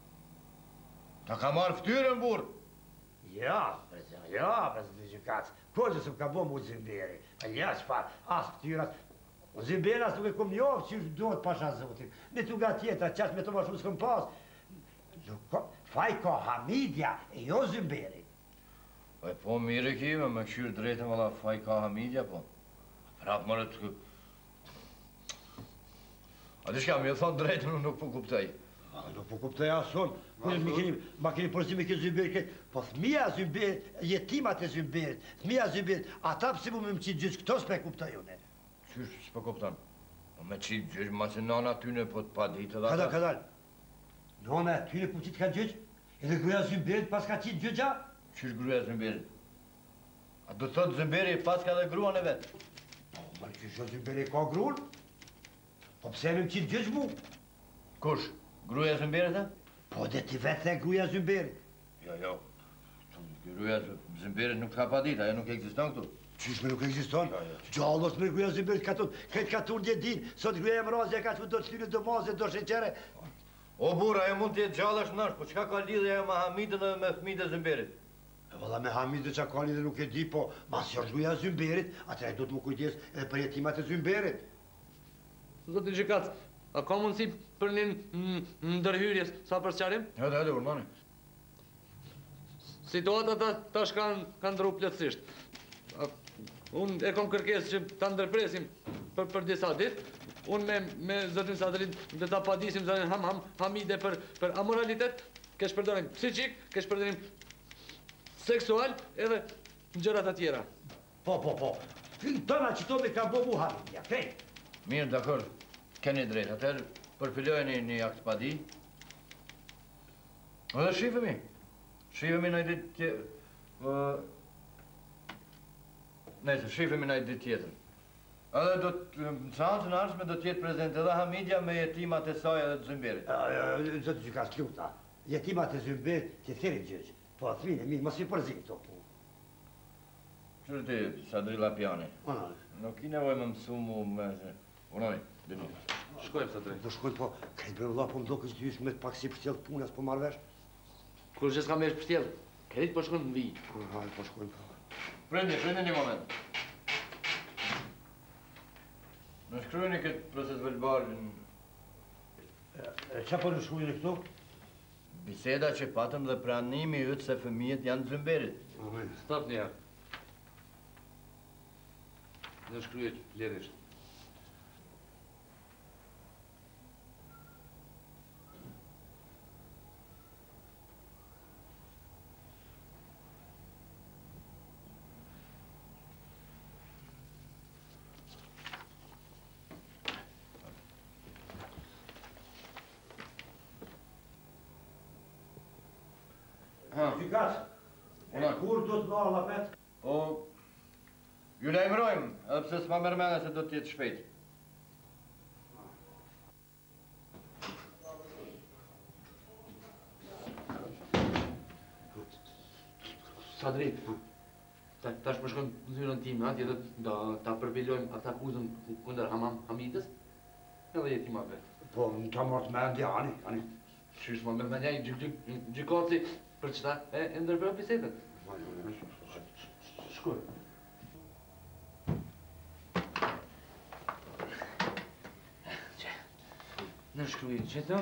ta ka marrë ftyrën burë. Ja, prezident, ja, prezident gjykac. Kogjë se ka bo mu Zimberi. E një qëfar, asë këtyrat. O Zimberi asë nuk e kom njofë që duhet pasha zotin. Me të nga tjetra, qash me të ma shumë s'këm pas. Faj ka Hamidja e jo Zimberi. E po mire kime, me këshyrë drejtën valla faj ka Hamidja, po. Prapë mërë të... A të shka, mi e thonë drejtën, unë nuk po kuptaj. Nuk po kuptaj ason. Ma keni përzi me këtë Zymberit, po thmija Zymberit, jetimat e Zymberit, thmija Zymberit, ata pësi mu me më qitë gjysh, këto s'pe kuptaj une. Qysh s'pe kuptan? Me qitë gjysh, ma që nana tyne po të pa ditë dhe ata... Kadal, kadal. Nana tyne po qitë ka gjysh, edhe gruja Zymberit pas ka qitë gjysh, a? Qysh gruja Zymberit? A do të thotë Zymberi pas ka dhe gruan e vetë? Po, ma qysh o Zymberi ka gruan? Po pse me më qitë gjysh mu? Kush? Gruja Zymberit, e? Po dhe ti vetë dhe gruja Zymberit. Jo, jo. Gruja Zymberit nuk ka pa ditë, ajo nuk eksiston këtu. Qysh me nuk eksiston? Gjallos me gruja Zymberit ka tunë, këtë ka tunë dje din, sot gruja e mrazja ka që do të flynë do mazë, do sheqere. O bura, ajo mund t'jetë gjallash nash, po qka ka lidhe ajo me Hamidën dhe me fëmijët e Zymberit? E valla me Hamidën që ka lidhe nuk e di, po mas që është gruja Zymberit, atëra do të më kujdes edhe për jetimat e Zymberit. Zotin Gjikac, a ka mundësi për një ndërhyrjes sa për sqarim? Hajde, hajde, urmani. Situata tash kanë ndru plotësisht. Unë e kom kërkesë që ta ndërpresim për disa ditë. Unë me zotin Sadrin dhe ta padisim zotin Hamide për amoralitet, ke shpërdorim psiqik, ke shpërdorim seksual edhe gjërat atjera. Po, po, po. Tëna që to me ka bo mu Hamidja, kej. Mirë, dakor, keni drejt. Atër, përfilojeni një akt padi. Edhe shifemi. Shifemi në i ditë tjetër. Nese, shifemi në i ditë tjetër. Edhe do të, në seancën arshme do t'jetë prezent edhe Hamidja me jetimat e saj edhe të Zymberit. Zotë Gjykac, luta. Jetimat e Zymberit që thiri gjyq. Po, thmine, mi, mos i përzim to pu. Qërë ti, Sadri Lapjani? Nuk i nevoj me mësu mu me... Unoj, dini. Shkojmë, Sadri. Do shkojmë, po, krejt bërë Allah, po më do kësë dysh me të pak si përshtjellë punës, po marrë vesh. Kur që s'ka me është përshtjellë, krejt po shkojmë në vijë. Hajde, po shkojmë, po. Prendi, prendi një moment. Në shkrujni këtë proces verbal... Qa po në shkrujni këtu? Biseda që patëm dhe pranimi ytë se fëmijët janë të Zymberit. Stop një herë. Në shkrujt lirisht. Gjykac, e kur do të marrë lapet? Po, ju lajmërojmë, edhe pse s'ma mërmene se do t'jetë shpejt. Sadri, tash për shkojmë në zyrën tim, atje dhe ta përpilojmë atë akuzën kundër Hamidës, edhe jetimave. Po, në ta marrë të mendja, ani, ani. Qysh ma me mendja i gjykaci për qëta e ndërpërë bisedën. Shkoj. Në shkrujnë qëto.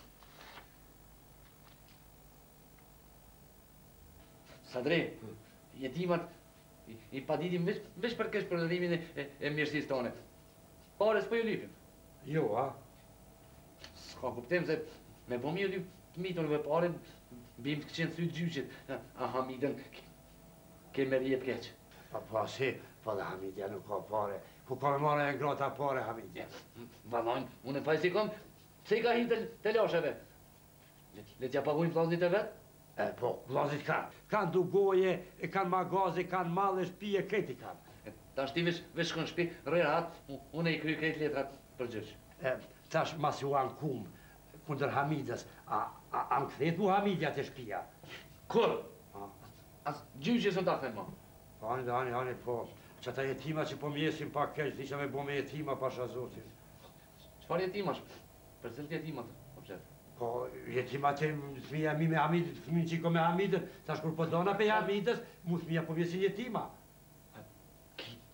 Sadri, jetimat i paditim veç për kesh përdërimin e mirësis tone. Pares po ju lypim. Jo, a? S'ka kuptim se me po mirë të mitën me parin, bim të këqenë sytë gjyqit, a Hamidën ke me rjep keq. Pa, pa, si, pa dhe Hamidja nuk ka pare. Po ka me marrë e ngrata pare, Hamidja. Valojnë, unë e pajsi kom, se i ka hi të lasheve. Le t'ja pagujnë vlaznit e vetë? E, po, vlaznit kanë. Kanë du goje, kanë magaze, kanë male, shpije, kreti kanë. Tash ti veç shkon shpi, rrehat, unë i kry krejt letrat për gjyq. Tash mas ju anë kumë, kundër Hamidës, a më këthet mu Hamidja të shpia? Kur? As gjyqjes në ta them ma. Ani, ani, ani, po. Që ata jetima që po mjesim pak keq, di që me bo me jetima pasha zotin. Qfar jetimash? Për cilët jetimat, po qëtë? Po, jetimat e thmija mi me Hamidët, thmin qiko me Hamidët, tash kur po dona pe Hamidës, mu thmija po mjesin jetima.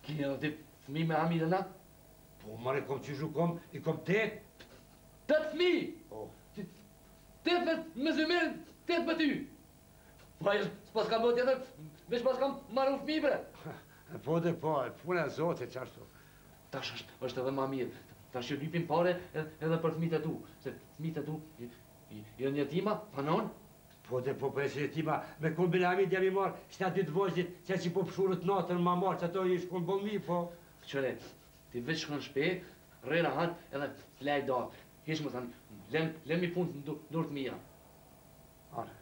Kini edhe ti fëmi me Hamidën, a? Po, mare, kom që kom, i kom tet. Tet fëmi! Tet me, me zëmerën, tet me ty! Po, ajo s'pas kam bërë tjetër, veç pas kam marrë fëmi, bre. Po dhe po, puna e Zotit, qashtu. Tash është, është edhe ma mirë. Tash ju lypin pare edhe për fëmijët e tu. Se fëmijët e tu janë jetima, panon. Po dhe po, për e që jetima, me kombin Hamid jam i marë, shtatë dy të vojzit, që që po pëshurët natën ma marë, që ato i shkon bolmi, po. Qëre, ti veç shkon shpe, rrë rahat edhe flaj da. Hish më thanë, lem, lem i punë në dur të mija. Arë.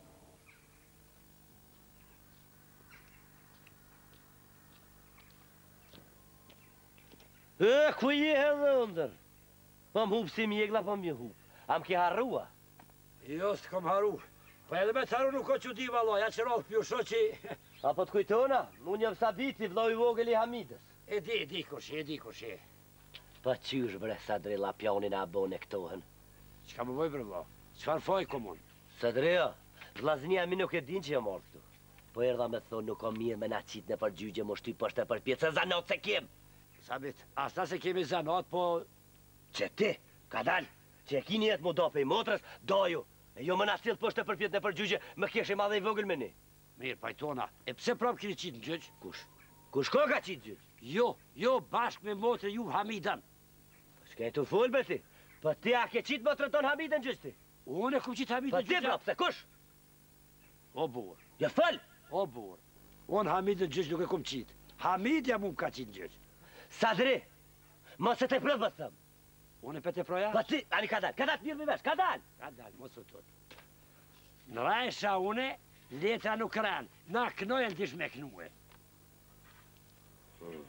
E, ku je edhe ndër? Po më hupë si mjegla, po më hupë. Am ke harrua? Jo, s'kom harru. Po edhe me të harru nuk o që di valo, ja që rohë pjo shoqi. A po të kujtona, unë jam Sabiti, vloj vogël i Hamidës. E di, e di kush, e di kush e. Pa qysh bre, Sadri Lapionin a bone këtohen. Qka më boj bre vlo? Qfar foj komun? Sadria, vlaznia mi nuk e din që jam orë këtu. Po erdha me thonë nuk o mirë me na qitë në për gjyqe, mo shty pështë e për pjetë, se zanot se kem. Sabit, asta se kemi zanot, po... Që ti, ka dalë, që e kini jetë mu do pe i motrës, doju. E jo më na stilë pështë e për pjetë në për gjyqe, më kesh i madhe i vogël me ni. Mirë, pajtona, e pse prap kini qitë në gjyq? Kush? Kush ko ka qitë gjyq? Jo, jo, bashk me motrë ju Hamidën. Shke të full be ti, po ti a ke qitë motrën tonë Hamidën gjyq ti? Unë e kum qitë Hamidën gjyq. Po ti prap, se kush? O burë. Ja fal! O burë. Unë Hamidën gjyq nuk e kum qitë. Hamidja mu më ka qitë gjyq. Sadri, mos e te prëtë më thëmë. Unë e pe te proja? Po ti, ani ka dalë, ka dalë mirë me vesh, ka dalë. Ka dalë, mos u tëtë. Në rajsha une, letra nuk ranë, na knojën t'ish me knue. Hmm.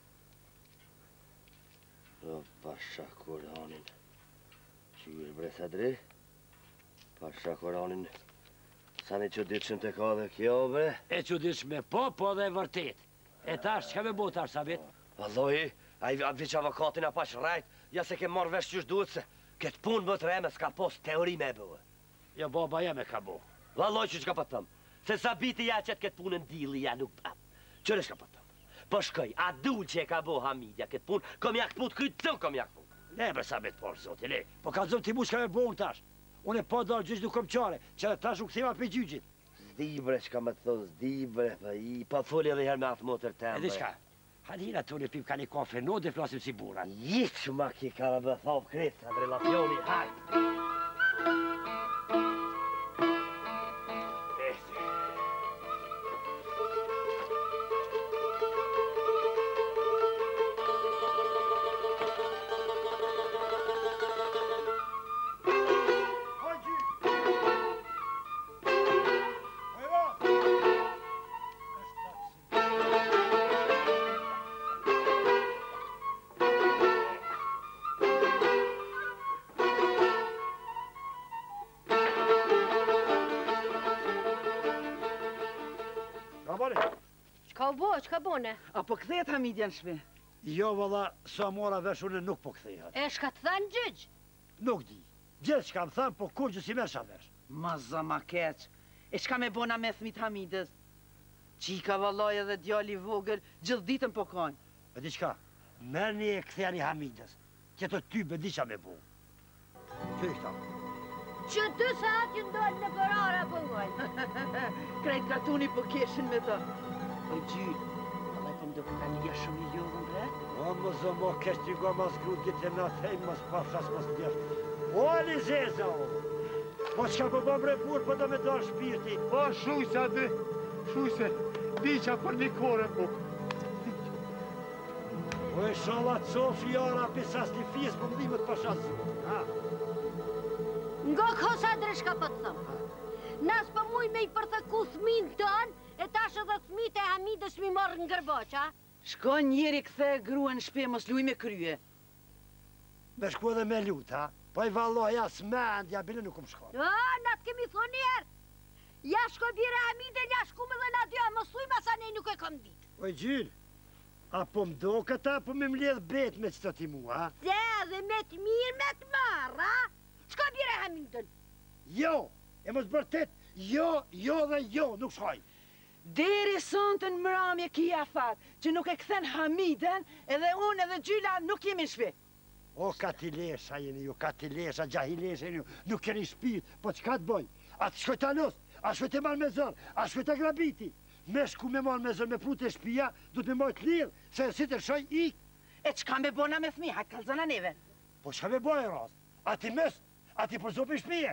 O, pasha Koranin. Qysh bre Sadri? Pasha Koranin. Sa një që ditë që të ka dhe kjo, bre? E që ditë me po, po dhe e vërtet. E tash, që me bo tash, Sabit? Valloj, a i vëq avokatin a pash rajt, ja se ke marrë vesh qysh duhet se këtë punë më të reme s'ka pos teori me e bëhe. Jo, baba jam e ka bo. Valloj që që ka për thëmë, se Sabiti ja qëtë këtë punën dili ja nuk bëhe. Qërë shka për thëmë? Po shkoj, a dul që e ka bo Hamidja këtë punë, kom jak put këtë të kom jak put. Ne, bre Sabit, por, zoti, le. Po ka zëmë ti mu shka me bo unë tash. Unë e po dalë gjyq nuk kom qare, që tash u këthima për gjyqit. Zdi bre, që ka me të thonë, zdi bre, pa i pa foli edhe herë me atë motër tem. Edhe shka? Halina të në pim ka një kafe në dhe flasim si buran. Jitë që ma ki ka me thov kretë, Sadri Lapioni, hajtë. Qka bo, qka bone? A po këthet Hamidja në shpe? Jo, valla, sa mora vesh unë nuk po këthehat. E shka të thanë gjyq? Nuk di. Gjithë që kam thanë, po kur gjësi mesha vesh. Ma za ma keq. E shka me bona me thmit Hamidës? Qika vallaj edhe djali vogël, gjithë ditën po kajnë. E di qka, merni e këthejani Hamidës. Kjeto ty bëdi qa me bo. Që i këta? Që ty sa atë ju ndonë në përara bëngoj. Krejt katuni po keshin me ta. O gjyl, Allah po më do përka një shumë i ljohën, bre? O, më zë mo kesh t'i go mas gru ditë e natëhejnë, mas pafshas, mas ndjeshtë. O, Alizeza, o! Po qka po bëm bre burë, po do me dorë shpirti. Po, shujse, dhe, shujse, diqa për një kore bukë. Po e shala cofi jara pisas një fjes për mdimët pashasë. Nga kosa dreshka për të thëmë. Nas për muj me i përthëku thmin tënë, e tash edhe thmit e Hamidës mi marrë në gërboq, a? Shko njeri këthe grua në shpe, mos luj me krye. Me shku edhe me lut, ha? Po i valloj, ja s'mend, ja bile nuk më shko. A, na të kemi thonë njerë. Ja shko bire Hamidën, ja shku me dhe na dy, a mos luj ma sa nej nuk e kom ditë. Oj, gjyl, a po mdo këta, po me mledh bet me qëto ti mu, ha? Se, dhe me të mirë, me të marë, a? Shko bire Hamidën? Jo, e mos bërtet, jo, jo dhe jo, nuk shkoj. Deri sonte në mramje kia thatë që nuk e kthen Hamiden edhe unë edhe Gjyla nuk jemi në shpi. O, katilesha jeni ju, katilesha, gjahilesha jeni ju, nuk keni shpit, po qka të boj? A të shkoj të alos, a shkoj të marrë me zërë, a shkoj të grabiti. Me shku me marrë me zërë, me prut e shpia, du të me mojtë lirë, se si të shoj ik. E qka me bona me thmi, hajtë kalzona neve? Po qka me boj e rast? A ti mes, a ti përzopi shpije?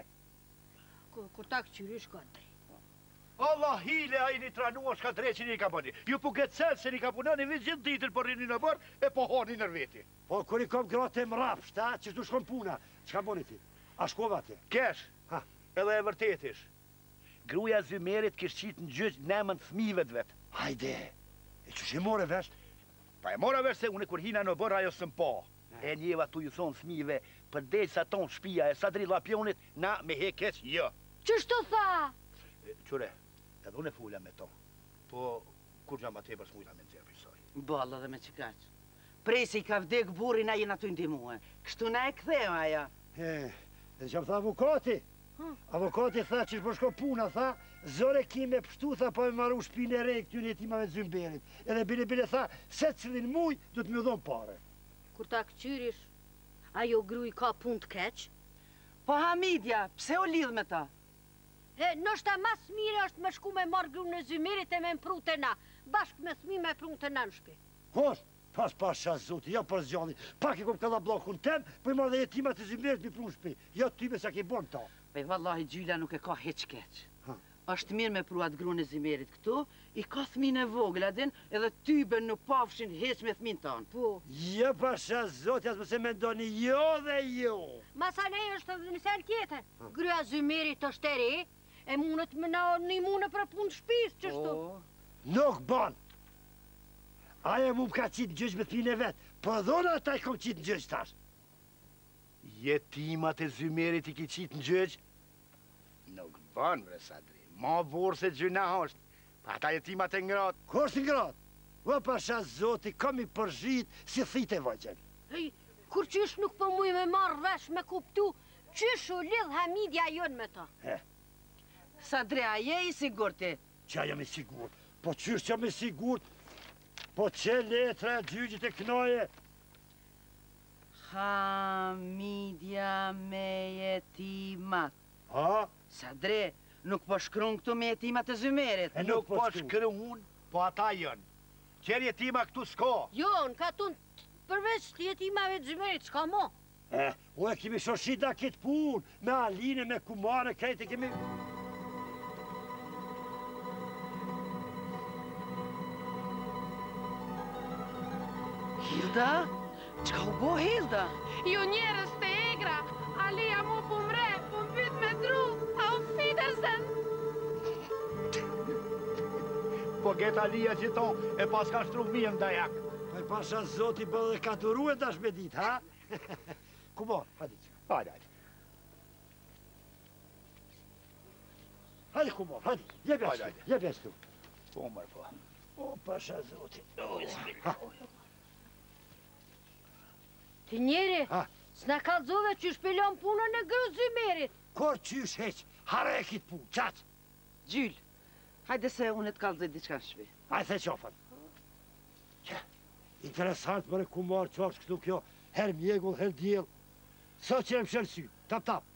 Kur ta këqyri shkon drejt. Allah hile a i një tranua shka drejt që një ka bëni. Ju po këtë selë se një ka punani vizë gjithë ditën për rini në bërë e po honi nër veti. Po kur i kom gratë e mrapsht, ta, që shtu shkon puna, qka boni ti? A shkova ti? Kesh, ha, edhe e vërtetish. Gruja Zymerit kish qitë në gjyqë nëmën fmive të vetë. Hajde, e që që i more vesht? Pa e mora vesh se une kur hina në bërë ajo së mpa. E njeva tu ju thonë fmive, për dej sa ton shpia e Sadri Lapionit, na me he keq jo. Qështu tha? Qure, edhe unë e fulla me to, po kur gja ma tepër s'mujta me nëzirë për soj. Balla dhe me qikaq. Prej se i ka vdek burin a jena të ndimue. Kështu na e ktheo aja. E, edhe që më tha avokati. Avokati tha që shpërshko puna, tha, zore ki me pështu, tha, po me maru shpine e rej këtyri jetimave të Zymberit. Edhe bile bile tha, se cilin muj, du të më dhonë pare. Kur ta këqyrish, ajo gruj ka pun të keq? Po Hamidja, pse o lidh me ta? E, nështë mas mire është me shku me marrë grunë në Zymerit e me më pru të na, bashkë me thmi me pru të na në shpi. Kosh, pas pasha zoti, jo për zjani, pak i kom këlla blokun tem, po i marrë dhe jetimat e Zymerit mi pru në shpi, jo ty me sa ki bon ta. Pe vallahi Gjyla nuk e ka heq keq. Është mirë me pru atë grunë e Zymerit këtu, i ka thmin e vogla din, edhe tybe në pafshin heq me thmin tanë. Po. Jo pasha zoti, as mëse me ndoni jo dhe jo. Masanej është edhe në sen tjetër. Gruja Zymerit është e re, e mundet me na një mune për punë shpis, qështu? Nuk ban. Aja mu më ka qitë në gjyq me thmin e vetë, po dhona ata i kom qitë në gjyq tash. Jetimat e Zymerit i ki qitë në gjyq? Nuk ban, bre Sadri. Ma vorë se gjyna është, pa ata jetimat e ngratë. Ko është ngratë? O pasha zoti, kom i përzhit si thite vajgjel. Hej, kur qysh nuk po muj me marrë vesh me kuptu, qysh u lidh Hamidja jon me ta? He. Sadri, a je i sigur ti? Qa jam i sigur, po qysh jam i sigur, po që letra e gjyqit e knoje? Hamidja me jetimat. Ha? Sadri, nuk po shkruan këtu me jetimat e Zymerit. E nuk po shkruan, po ata janë. Qer jetima këtu s'ka. Jo, në ka tunë përveç jetimave të Zymerit, s'ka mo. E, u e kemi shoshita këtë pun, me Aline, me Kumare, krejtë kemi... Hilda? Qka u bo Hilda? Ju njerës të egra, Alia mu po mre, po mbyt me dru, au Fidersen. Po get Alia që ton, e pas ka shtru mirë ndajak. Po i pasha zoti bëllë dhe ka të ruë dash me dit, ha? Kumar, hadi që. Hajde, hajde. Hadi Kumar, hadi, jebja shtu, jebja shtu. Po mërë po. O, pasha zoti. Ti njeri, s'na kalzove që shpilon punën e grë Zymerit. Kor qysh heq, hare e kitë punë, qatë. Gjyl, hajde se unë të kalzoj diçka në shpi. Hajde the qofën. Që, interesant mëre Kumar që është këtu kjo, her mjegull, her djel. Sa që e më shëllë sy, tap tap.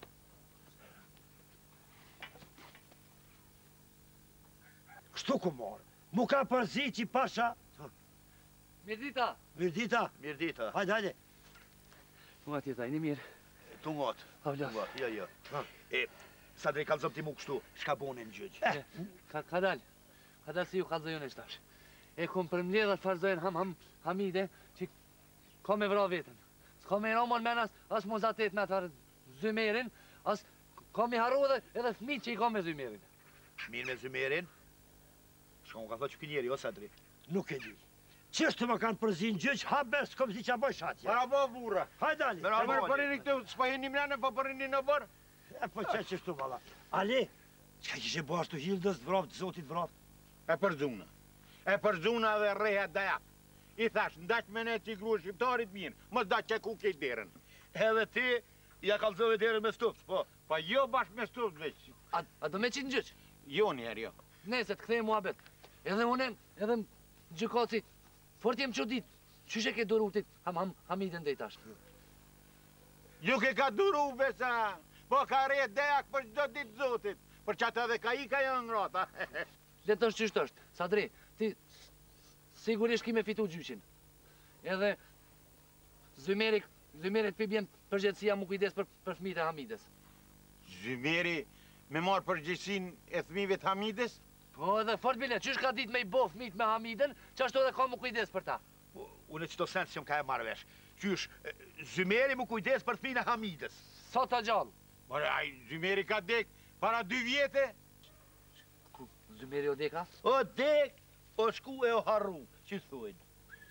Kështu Kumar, mu ka përzi që i pasha... Mirdita! Mirdita! Mirdita. Hajde, hajde. Tunga tjeta, i një mirë. Tungot. Avlas. Tungot, jo, jo. E, Sadri kalzëm ti mu kështu, shka bone në gjyq. Ka, ka dal. Ka dal si ju kalzojon e shtash. E kom për mledha të farzojen ham, ham, Hamide, që ka me vra vetën. S'ka me ramon menas, as mozatet me atar Zymerin, as ka me haru edhe, edhe fmit që i ka me Zymerin. Mirë me Zymerin? Shka unë ka thot që kënjeri, o Sadri? Nuk e di. Qështë më kanë përzin gjyq, haber s'kom si që a bëj shatja. Bravo, burra. Hajde, Ali. Bravo, përini këtu, s'pajeni mrene, po përini në bërë. E, po që qështu, vala. Ali, qka kishe bashtu Hildës vraft, zotit vraft? E për zuna. E për zuna dhe reja dajak. I thash, ndaq me ne që i grua shqiptarit mirë, mos daq që ku kejt derën. Edhe ti, ja kalzove derën me stupës, po. Pa jo bashkë me stupës veç. A, a do me qitë në gjyq? Jo njerë, jo. nese të kthejmë muhabet. Edhe une, edhe gjykaci, fort jem çudit. Qyshe ke duru ti ham, ham, Hamidin dhe i tash? Nuk e ka duru, besa. Po ka rejt dejak për çdo ditë zotit. Për qatë edhe ka i ka janë ngrata. Le të është qështë është. Sadri, ti sigurisht ki me fitu gjyqin. Edhe Zymeri, Zymeri të pibjen përgjithësia mu kujdes për, për fëmijët e Hamides. Zymeri me marë përgjithësin e fëmijëve të Hamides? Po edhe fort bile, qysh ka dit me i bo fëmijët me Hamiden, qashtu edhe ka mu kujdes për ta. Unë qëto sens që më ka e marrë vesh. Qysh, Zymeri mu kujdes për fëmijën e Hamides. Sa ta gjallë? Por aj, Zymeri ka dek para dy vjetë. Ku, Zymeri o deka? O dek, o shku e o harru, që thujnë.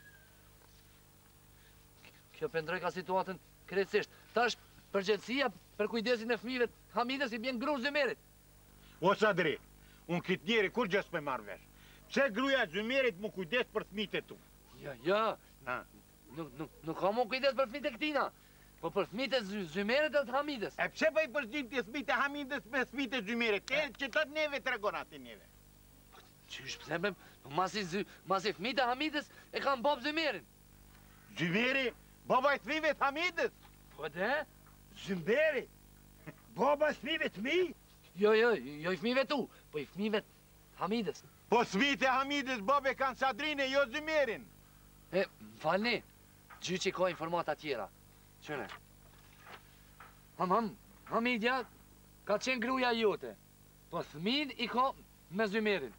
Kjo pëndroj ka situatën krejtësisht. Tash përgjithësia për kujdesin e fëmijëve Hamides i bjen gru Zymerit. O Sadri, unë këtë njeri kur gjës me marrë vesh. Pse gruja Zymerit mu kujdes për fëmijët e tu? Ja, ja, nuk, nuk, nuk ka mu kujdes për fëmijët e këtina, po për fëmijët e Zymerit dhe të Hamides. E pse pa i përgjim të fëmijët e Hamides me fëmijët e Zymerit? Te që të neve të regon ati neve. Qysh pëse me, masi, masi fëmijët e Hamides e kam bob Zymerin. Zymeri, baba i fëmijëve të Hamides? Po dhe? Zymberi, baba i fëmijëve të mi? Jo, jo, jo i fëmijëve tu, po i fëmijëve të Hamides. Po fëmijët e Hamides babe kanë Sadrine, jo Zymerin. E, falni, gjyqi ka informata tjera. Qëne? Ham, ham, Hamidja ka qenë gruja jote, po fëmijën i ka me Zymerin.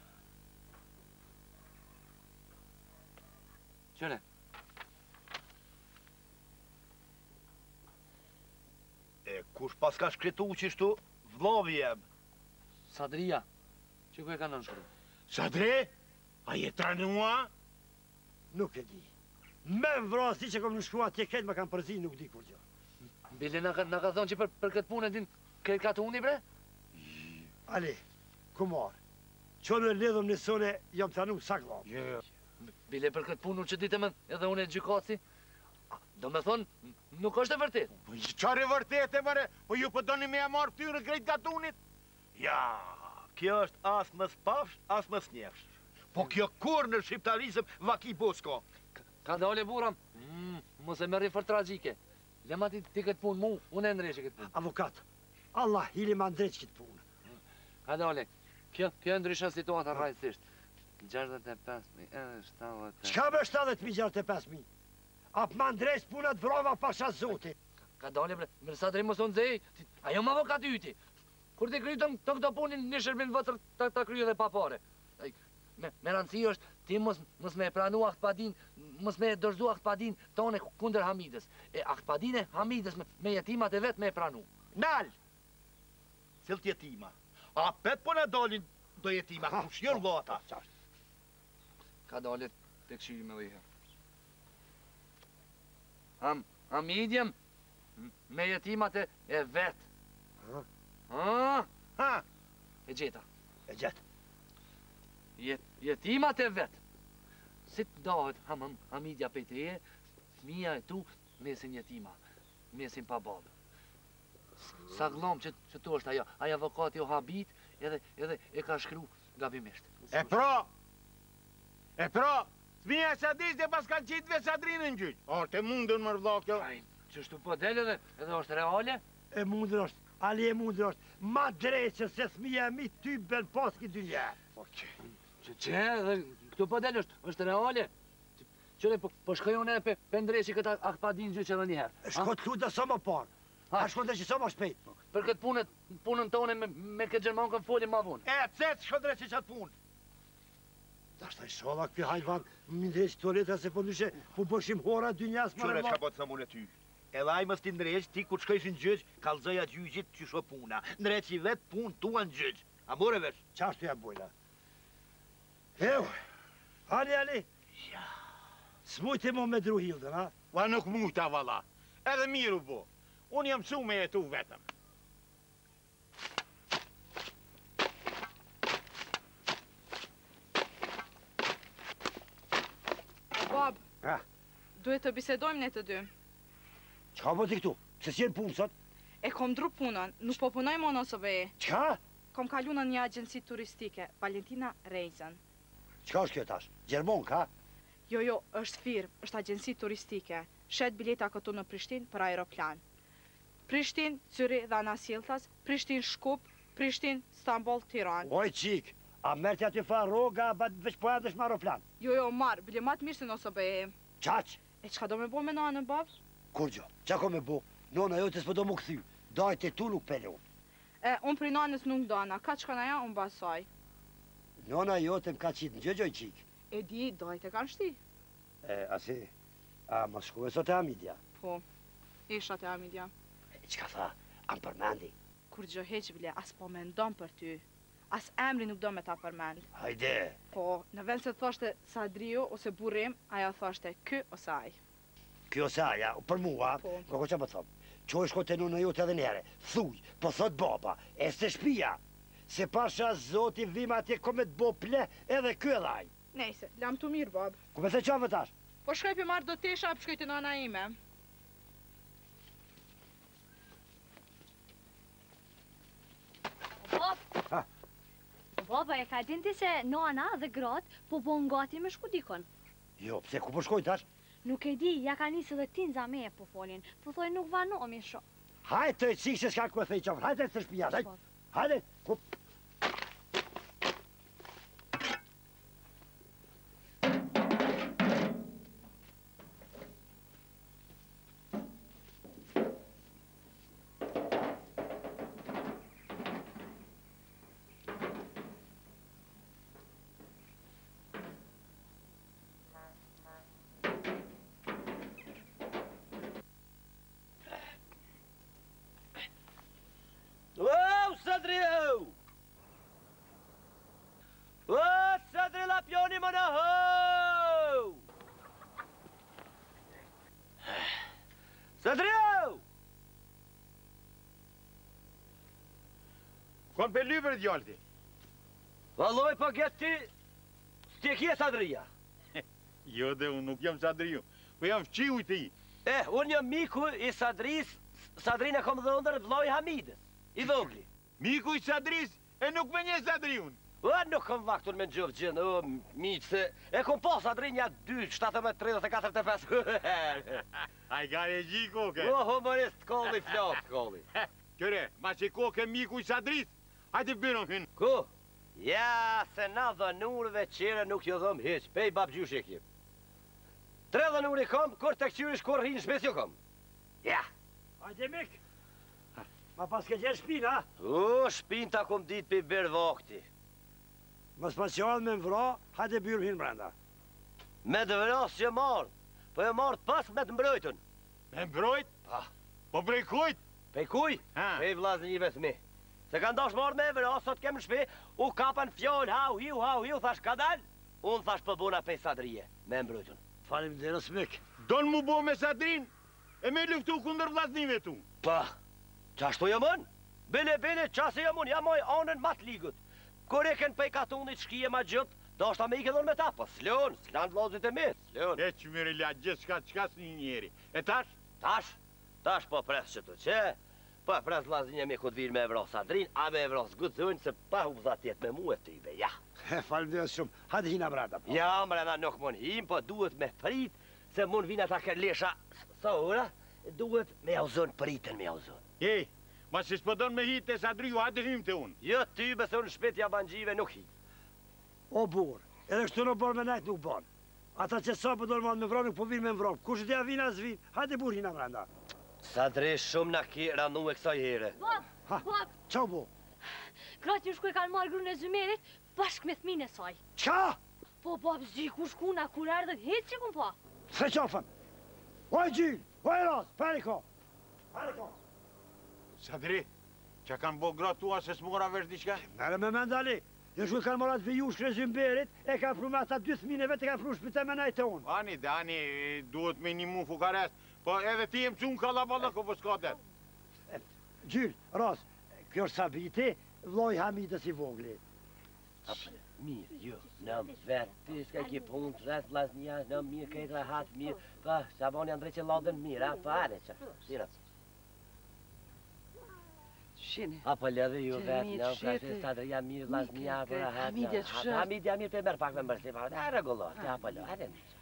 Qëne? E, kush pas ka shkretu qështu, vlovi jem. Sadria, që ku e ka nënshkru? Sadri, a je tranua? Nuk e di. Me vrasi që kom në shkrua tje ketë më kam përzi, nuk di kur gjë. Bile na ka, na ka thonë që për, për këtë punë e din kretë ka të uni, bre? Ale, kumar, që në ledhëm në sone, jam të anu sak vam. Jo, jo. Bile për këtë punë që ditë me edhe unë e gjykaci, do me thonë, nuk është e vërtet. Po qare vërtet e mëre, po ju përdoni me e marë ftyrë krejt gatunit? Ja, kjo është as më spafsh, as më snjefsh. Po kjo kur në shqiptarizëm vaki bosko. Ka dole buram, mm, mos e merri për tragjike. Lema ti, ti këtë punë mu, unë e ndreshe këtë punë. Avokat, Allah hili ma ndreq këtë punë. Ka dole, kjo, kjo ndryshën situata rrajtësisht. gjashtëdhjetë e pesë mijë, shtatëdhjetë. Qka me shtatëdhjetë mijë, gjashtëdhjetë e pesë mijë? Apë ma ndreq punët vrova pasha zoti. Ka dole, bre, mërë Sadri mos unë zej, ajo më avokat yti. Kur ti kry të këto punin një shërbin vëtër të kry edhe pa pare. Me, me rëndësi është, ti mos, mos me pranu Ahtpadin, mos me dorëzu Ahtpadin tone kunder Hamides. E Ahtpadin e Hamides me, me jetimat e vetë me pranu. Nal! Cilt jetima? A pet po në dolin do jetima, ku shjën vota? Ka dalit të këshiri me lihe. Ham, Hamidjem me jetimat e, e vetë. Ha? Ha? E gjeta. E gjetë. Jet, jetimat e vetë. Si të dahet ham, ham, Hamidja për të e, fëmija e tu mesin jetima, mesin pa babë. Sa glom që, që tu është ajo, ajo avokati o habit edhe, edhe e ka shkru gabimisht. E pra, e pra, fëmija e Sadris dhe pas kanë qitve Sadrinë në gjyq. A, të mundën më rëvla kjo. Qështu po del edhe, edhe është reale? E mundën është, ali e mundën është, ma dreqën se fëmija e mi ty ben pas ki dy njerë. Që, që, edhe këtu po del është, është reale? Qëre, po, po shkoj unë e pe, pe ndreqi këtë Ahtpadin gjyq edhe njëherë. Shko të lutë dhe sa më parë. A shko të që sa më shpejt. Për këtë punët, punën tone me, me këtë gjermanë kanë folim ma vonë. E, pse të shko dreqi qatë punë? Da shta i shola këpi hajvan, më ndreqë të letra se po ndryshe, po bëshim hora dy njës më Qure rëma. që ka po të samun e ty? E laj mës ti ndreq, ti kur shkojshin gjyq, kalzoja gjyqit që shko puna. Ndreq i vetë punë tua në gjyq. A more vesh? Qashtu ja bojla? Ew, ali, ali. Ja. S'mujti mo me dru Hildën, ha? Va nuk mujta vala. Edhe miru bo. Unë jam su me jetu vetëm. Bab, Ha? duhet të bisedojmë ne të dy. Qka po ti këtu? Se si jenë punë sot? E kom dru punën, nuk po punoj mono së beje. Qka? kom kalu në një agjensi turistike, Valentina Reisen. Qka është kjo tash? Gjermon, ka? Jo, jo, është firmë, është agjensi turistike. Shet bileta këtu në Prishtinë për aeroplan. Prishtinë, Zyri dhe Anasjeltas, Prishtinë Shkup, Prishtinë, Stamboll, Tiranë. Oj, qik, a mërti aty fa roga, veç po edhe shma aeroplan? Jo, jo, marë, bile matë mirë se nësë bëhe. Qaq? E qka do me bo me nanë, babë? Kur gjo, qa ko me bo? Nona jotës për do mu këthy, dajt e tu nuk pelon. E, unë pri nanës nuk dana, ka qka na ja, unë basaj. Nona jotëm ka qitë në gjëgjoj qik. E di, dajt e kanë shti. E, asi, a më shkuve sot e Amidja? Po, isha te Amidja. E, qka tha, am përmendi? Kur gjo heq bile, as po me ndonë për ty. As emri nuk do me ta përmend. Hajde. Po, në vend se thoshte Sadrio ose Burim, aja thoshte ky ose aj. Kjo ose aja, për mua, koko që më thëmë, qo e shko të nuna jote edhe nere, thuj, po thot baba, e se shpia, se pasha zoti vim atje komet bo ple edhe kjo edhe aj. Nejse, lam të mirë, babë. Ku me se qave tash? Po shkoj për marrë do tesha, për shkoj të nana ime. Bab, baba, e ka dinti se nana dhe gratë po po ngati me shku dikon. Jo, pse ku po shkoj tash? Nuk e di, ja ka nisë dhe tinza me e po folin. Po thoj nuk vanomi sho. Hajde të e qikë se s'ka ku e thej qafër, hajde të shpija, hajde, hajde, ku... Oh, Sadrio! Oh, Sadri Lapioni, më në ho! Sadrio! Kon për lypër djallëti? Valoj për gjetë ty, s'ti kje Sadria? Jo dhe unë nuk jam Sadriu, po jam fqiu i ti. Eh, unë jam miku i Sadris, Sadrina kom dhe ndër vloj Hamidës. I vogli. Miku i Sadris, e nuk me një Sadriun. O, nuk kom vaktur me në gjovë gjënë, o, miqë, se e kom po Sadrinja dy, shtatëmet, tridhët e katërt e pesë. A i gare e gji koke. O, humorist, kolli, flot, kolli. Këre, ma që koke miku i Sadris, hajde bërëm hynë. Ku? Ja, se na dhënurve qire nuk jo dhëm hiq, pej bab gjush e kjip. Tre dhënur i kom, kur të këqyrish, kur hinë shpes jo kom. Ja. Hajde mik. Ma pas ke gjerë shpina? O, shpin ta kom dit për berë vakti. Mos pas që me më vra, hajde byrë hinë brenda. Me të vrasë që marë, po e marë pas me të mbrojtën. Me mbrojt? Pa. Po prej kujt? Pej kuj? Pej vlazën një vesmi. Se ka ndash marë me vrasë, sot kemë shpi, u kapan fjoll, hau, hiu, hau, hiu, thash ka dal, unë thash për buna pej Sadrije, me mbrojtën. Falim dhe rësmik. Donë mu bo me Sadrin, e me luftu kunder vlaznive tu. Pa. Qashtu jëmën? Bile, bile, qasë jëmën, jamoj anën matë ligët. Kur e kënë pej katunit shkije ma gjëpë, do është ta me i këdhën me ta, po s'lon, s'lan vlozit e mitë, s'lon. E që mire la gjithë shka qka s'ni njeri. E tash? Tash? Tash po pres që të që? Po pres vlazin e mi këtë virë me evros Sadrin, a me evros gëzën se pa u dha tjetë me mu e të ibe, ja. Falim dhe shumë, hajde hina brada. Ja, mrena nuk mund him, po duhet me prit, se mund vina ta kërlesha sa ora, duhet me jauzon pritën me jauzon. Ej, ma që s'pëdon me hitë e Sadriu, hajde him të unë. Jo, ty besë unë shpetja banjive nuk hi. O bur, edhe kështu në borë me najtë nuk banë. Ata që sa për dorë me vronë, nuk po vinë me vronë. Kush të ja vinë as vinë, hajde bur hina brenda. Sadri shumë na ki ranu e kësaj here. Bab, bab. Qau bo? Gratë ju shku e kanë marrë grun e Zymerit, bashkë me thmine saj. Qa? Po, bab, zi, ku shkuna, kur ardhët, hitë që kun pa. Se qafën. Oj gjilë, oj ras, periko. Periko. Sadri, që kanë bo gratë tua se s'mora vesh diqka? Mere me mendali. Jo shku kanë morat viju shkre Zymberit, e ka pru me ata dy thmine vetë, e ka pru shpite me najtë unë. Ani, Dani, duhet me një mu fukarest, po edhe ti jem qunë kalabalë, ko po s'ka det. Gjyll, ras, kjo është Sabiti, vloj Hamidës i vogli. Mirë, jo, nëm, vetë, ti s'ka ki punë, të rrët vlasnja, nëm, mirë, kejtë rahat, mirë, pa, Shaboni Andre që lodën mirë, a, pa, are, që, sira. Shini. Apo lëdhe ju Që vetë, mi në të frashë shetë, statër jam mirë, las Mike, mija, për ke ahet. Hamidja që shë. Hamidja mirë për merë pak me mbërshli, pa, e regullohet, ja apo lëdhe, hajde mirë.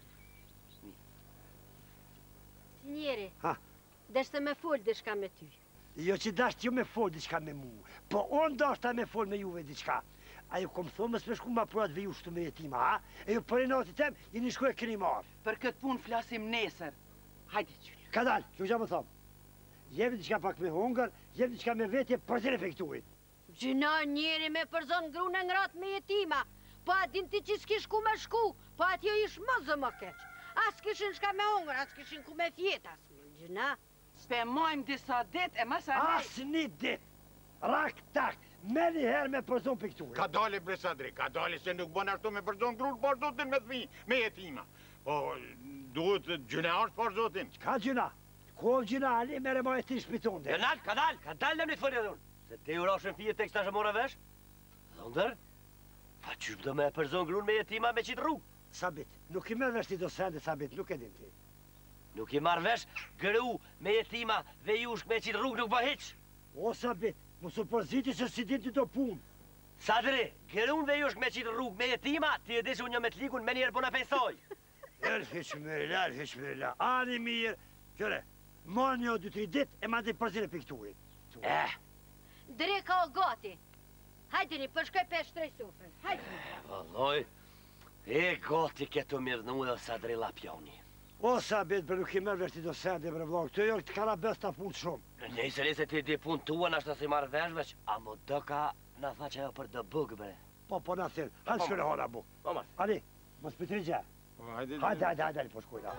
Njeri, Ha? deshte me fol diçka me ty. Jo që dasht jo me fol diçka me mu, po on dashta me fol me juve diçka. Ajo kom thonë mësë me shku ma prat ve ju shtu me jetima, ha? E jo për e natit tem, jeni shku e këni marë. Për këtë punë flasim nesër. Hajde qyllë. Ka dalë, që që më thomë. Jemi diçka pak me hongër, jemi diçka me vetje për të refektuit. Gjëna njeri me përzon grune ngrat me jetima. Po a din ti që s'ki shku me shku, po atjo ish më zë më keq. As kishin shka me hongër, as kishin ku me fjetas. Gjëna. Pe mojmë disa dit e masa ne... As një dit, rak tak, me një herë me përzon për këturit. Ka dali bre Sadri, ka dali se nuk bën ashtu me përzon grull, por zotin me thmi, me jetima. Po, duhet gjëna është por zotin. Ka gjëna? Ko gjëna, ali me rema e ti shpitonde. Jonal, ka dalë, ka dalë në një të fërë edhe unë. Se te u rashën fije tek s'ta shë mora vesh? Dhëndër, fa qysh do me përzon grull me jetima me qitë rrugë? Sabit, nuk i merë vesh ti do sende, Sabit, nuk e din ti. Nuk i marrë vesh gru me jetima dhe jushk me qitë rrugë nuk bë hiq. O, Sabit, mu su përziti se si din ti do punë. Sadri, gërun dhe jushk me qitë rrugë me jetima, ti e di që unë një me të ligun me njerë po në fejsoj. Elheqmela, elheqmela, ani mirë. Qëre, ma një dy tri dit e ma di përzire për këturit. Eh. Dreka o gati. Hajdini, përshkoj pe shtrej sufrën. Hajdini. Valloj, e gati këtu mirënu dhe Sadri Lapjoni. O, Sabit, për nuk i merë vesh ti do sende, bre vlog, të jo të kara bes të punë shumë. Nëjse nëse ti di punë tua, nashtë të si marrë vesh veç, a më do ka në tha që ajo për dë bugë, bre. Po, po, në thirë, hajtë shkëre hona bugë. Po, marë. Ali, mos pëtri gja. Hajde, hajde, hajde, hajde, po shkujna.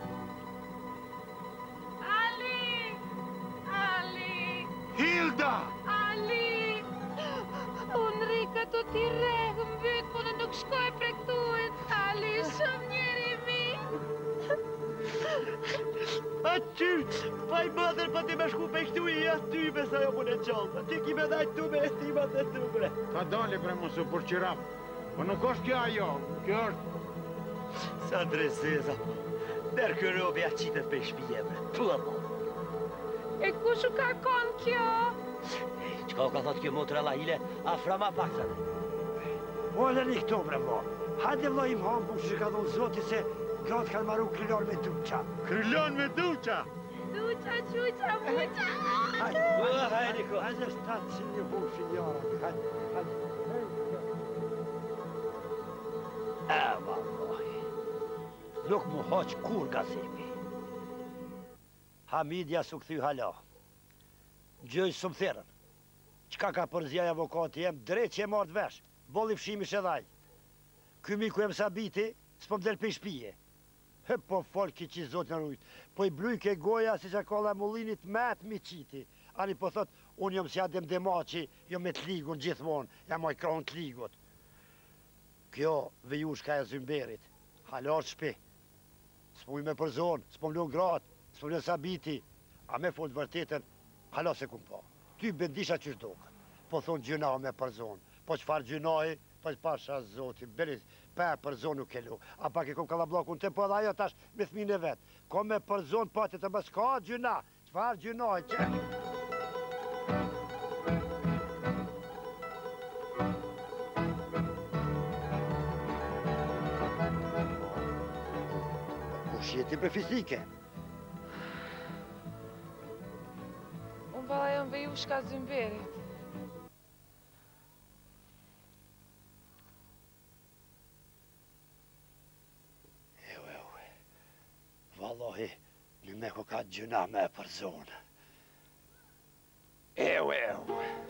Ali! Ali! Hilda! Ali! Unë rika të ti regë mbyt, po në nuk shkoj për këtuit. Ali, shumë njeri mi. A qyç, pa i madher pa ti me shku pe këtu i aty me sa jo mune qallë. Ti ki me dajt tu me estimat e tu, bre. Ka dali bre mosu për qirap. Po nuk është kjo ajo, kjo është... Sa drezeza, der kjo robi a qitet pe shpije, bre. Tua mo. E ku shu ka konë kjo? Qka ka thot kjo motra la hile, afra ma pak sa ne. O, në një këto, bre, mo. Hajde vlo im hamë, që ka dhonë zoti se gratë kanë maru krylon me duqa. Krylon me duqa? Duqa, quqa, muqa. Hajde, hajde, ko. Hajde, shtatë që një hu filjara. Hajde, hajde. E, vallahi. Nuk mu hoq kur gazimi. Hamidja su këthy hala. Gjëjë së më therën. Qka ka përzjaj avokati jem, drejt që e marrë të vesh. Bolli fshimi shedhaj. Ky miku jem Sabiti, s'po më del për shpije. He, po folki që zotë në rujtë. Po i blujke goja si që ka la mullinit met mi qiti. Ani po thot, unë jom si adem demaci, jom me të ligun gjithmonë, jam oj kronë të ligut. Kjo vejushka e zymberit, halar shpi. S'puj me përzon, s'po më lën gratë, s'po më lën Sabiti. A me fol të vërtetën, hala se kum po. Ty bendisha që shdokët. Po thonë gjëna me përzon. Po qëfar gjënaj, po që pasha zoti, beri, pa përzon nuk e lu. A pak e kom kalablokun të po dhe ajo tash me thmin e vetë. Kom me përzon pati të më s'ka gjëna. Qëfar gjënaj që... Kush jeti për fizike? Unë vala jam vejushka zymberit. Wallahi, një me ku ka gjëna me për zonë. Ew, ew.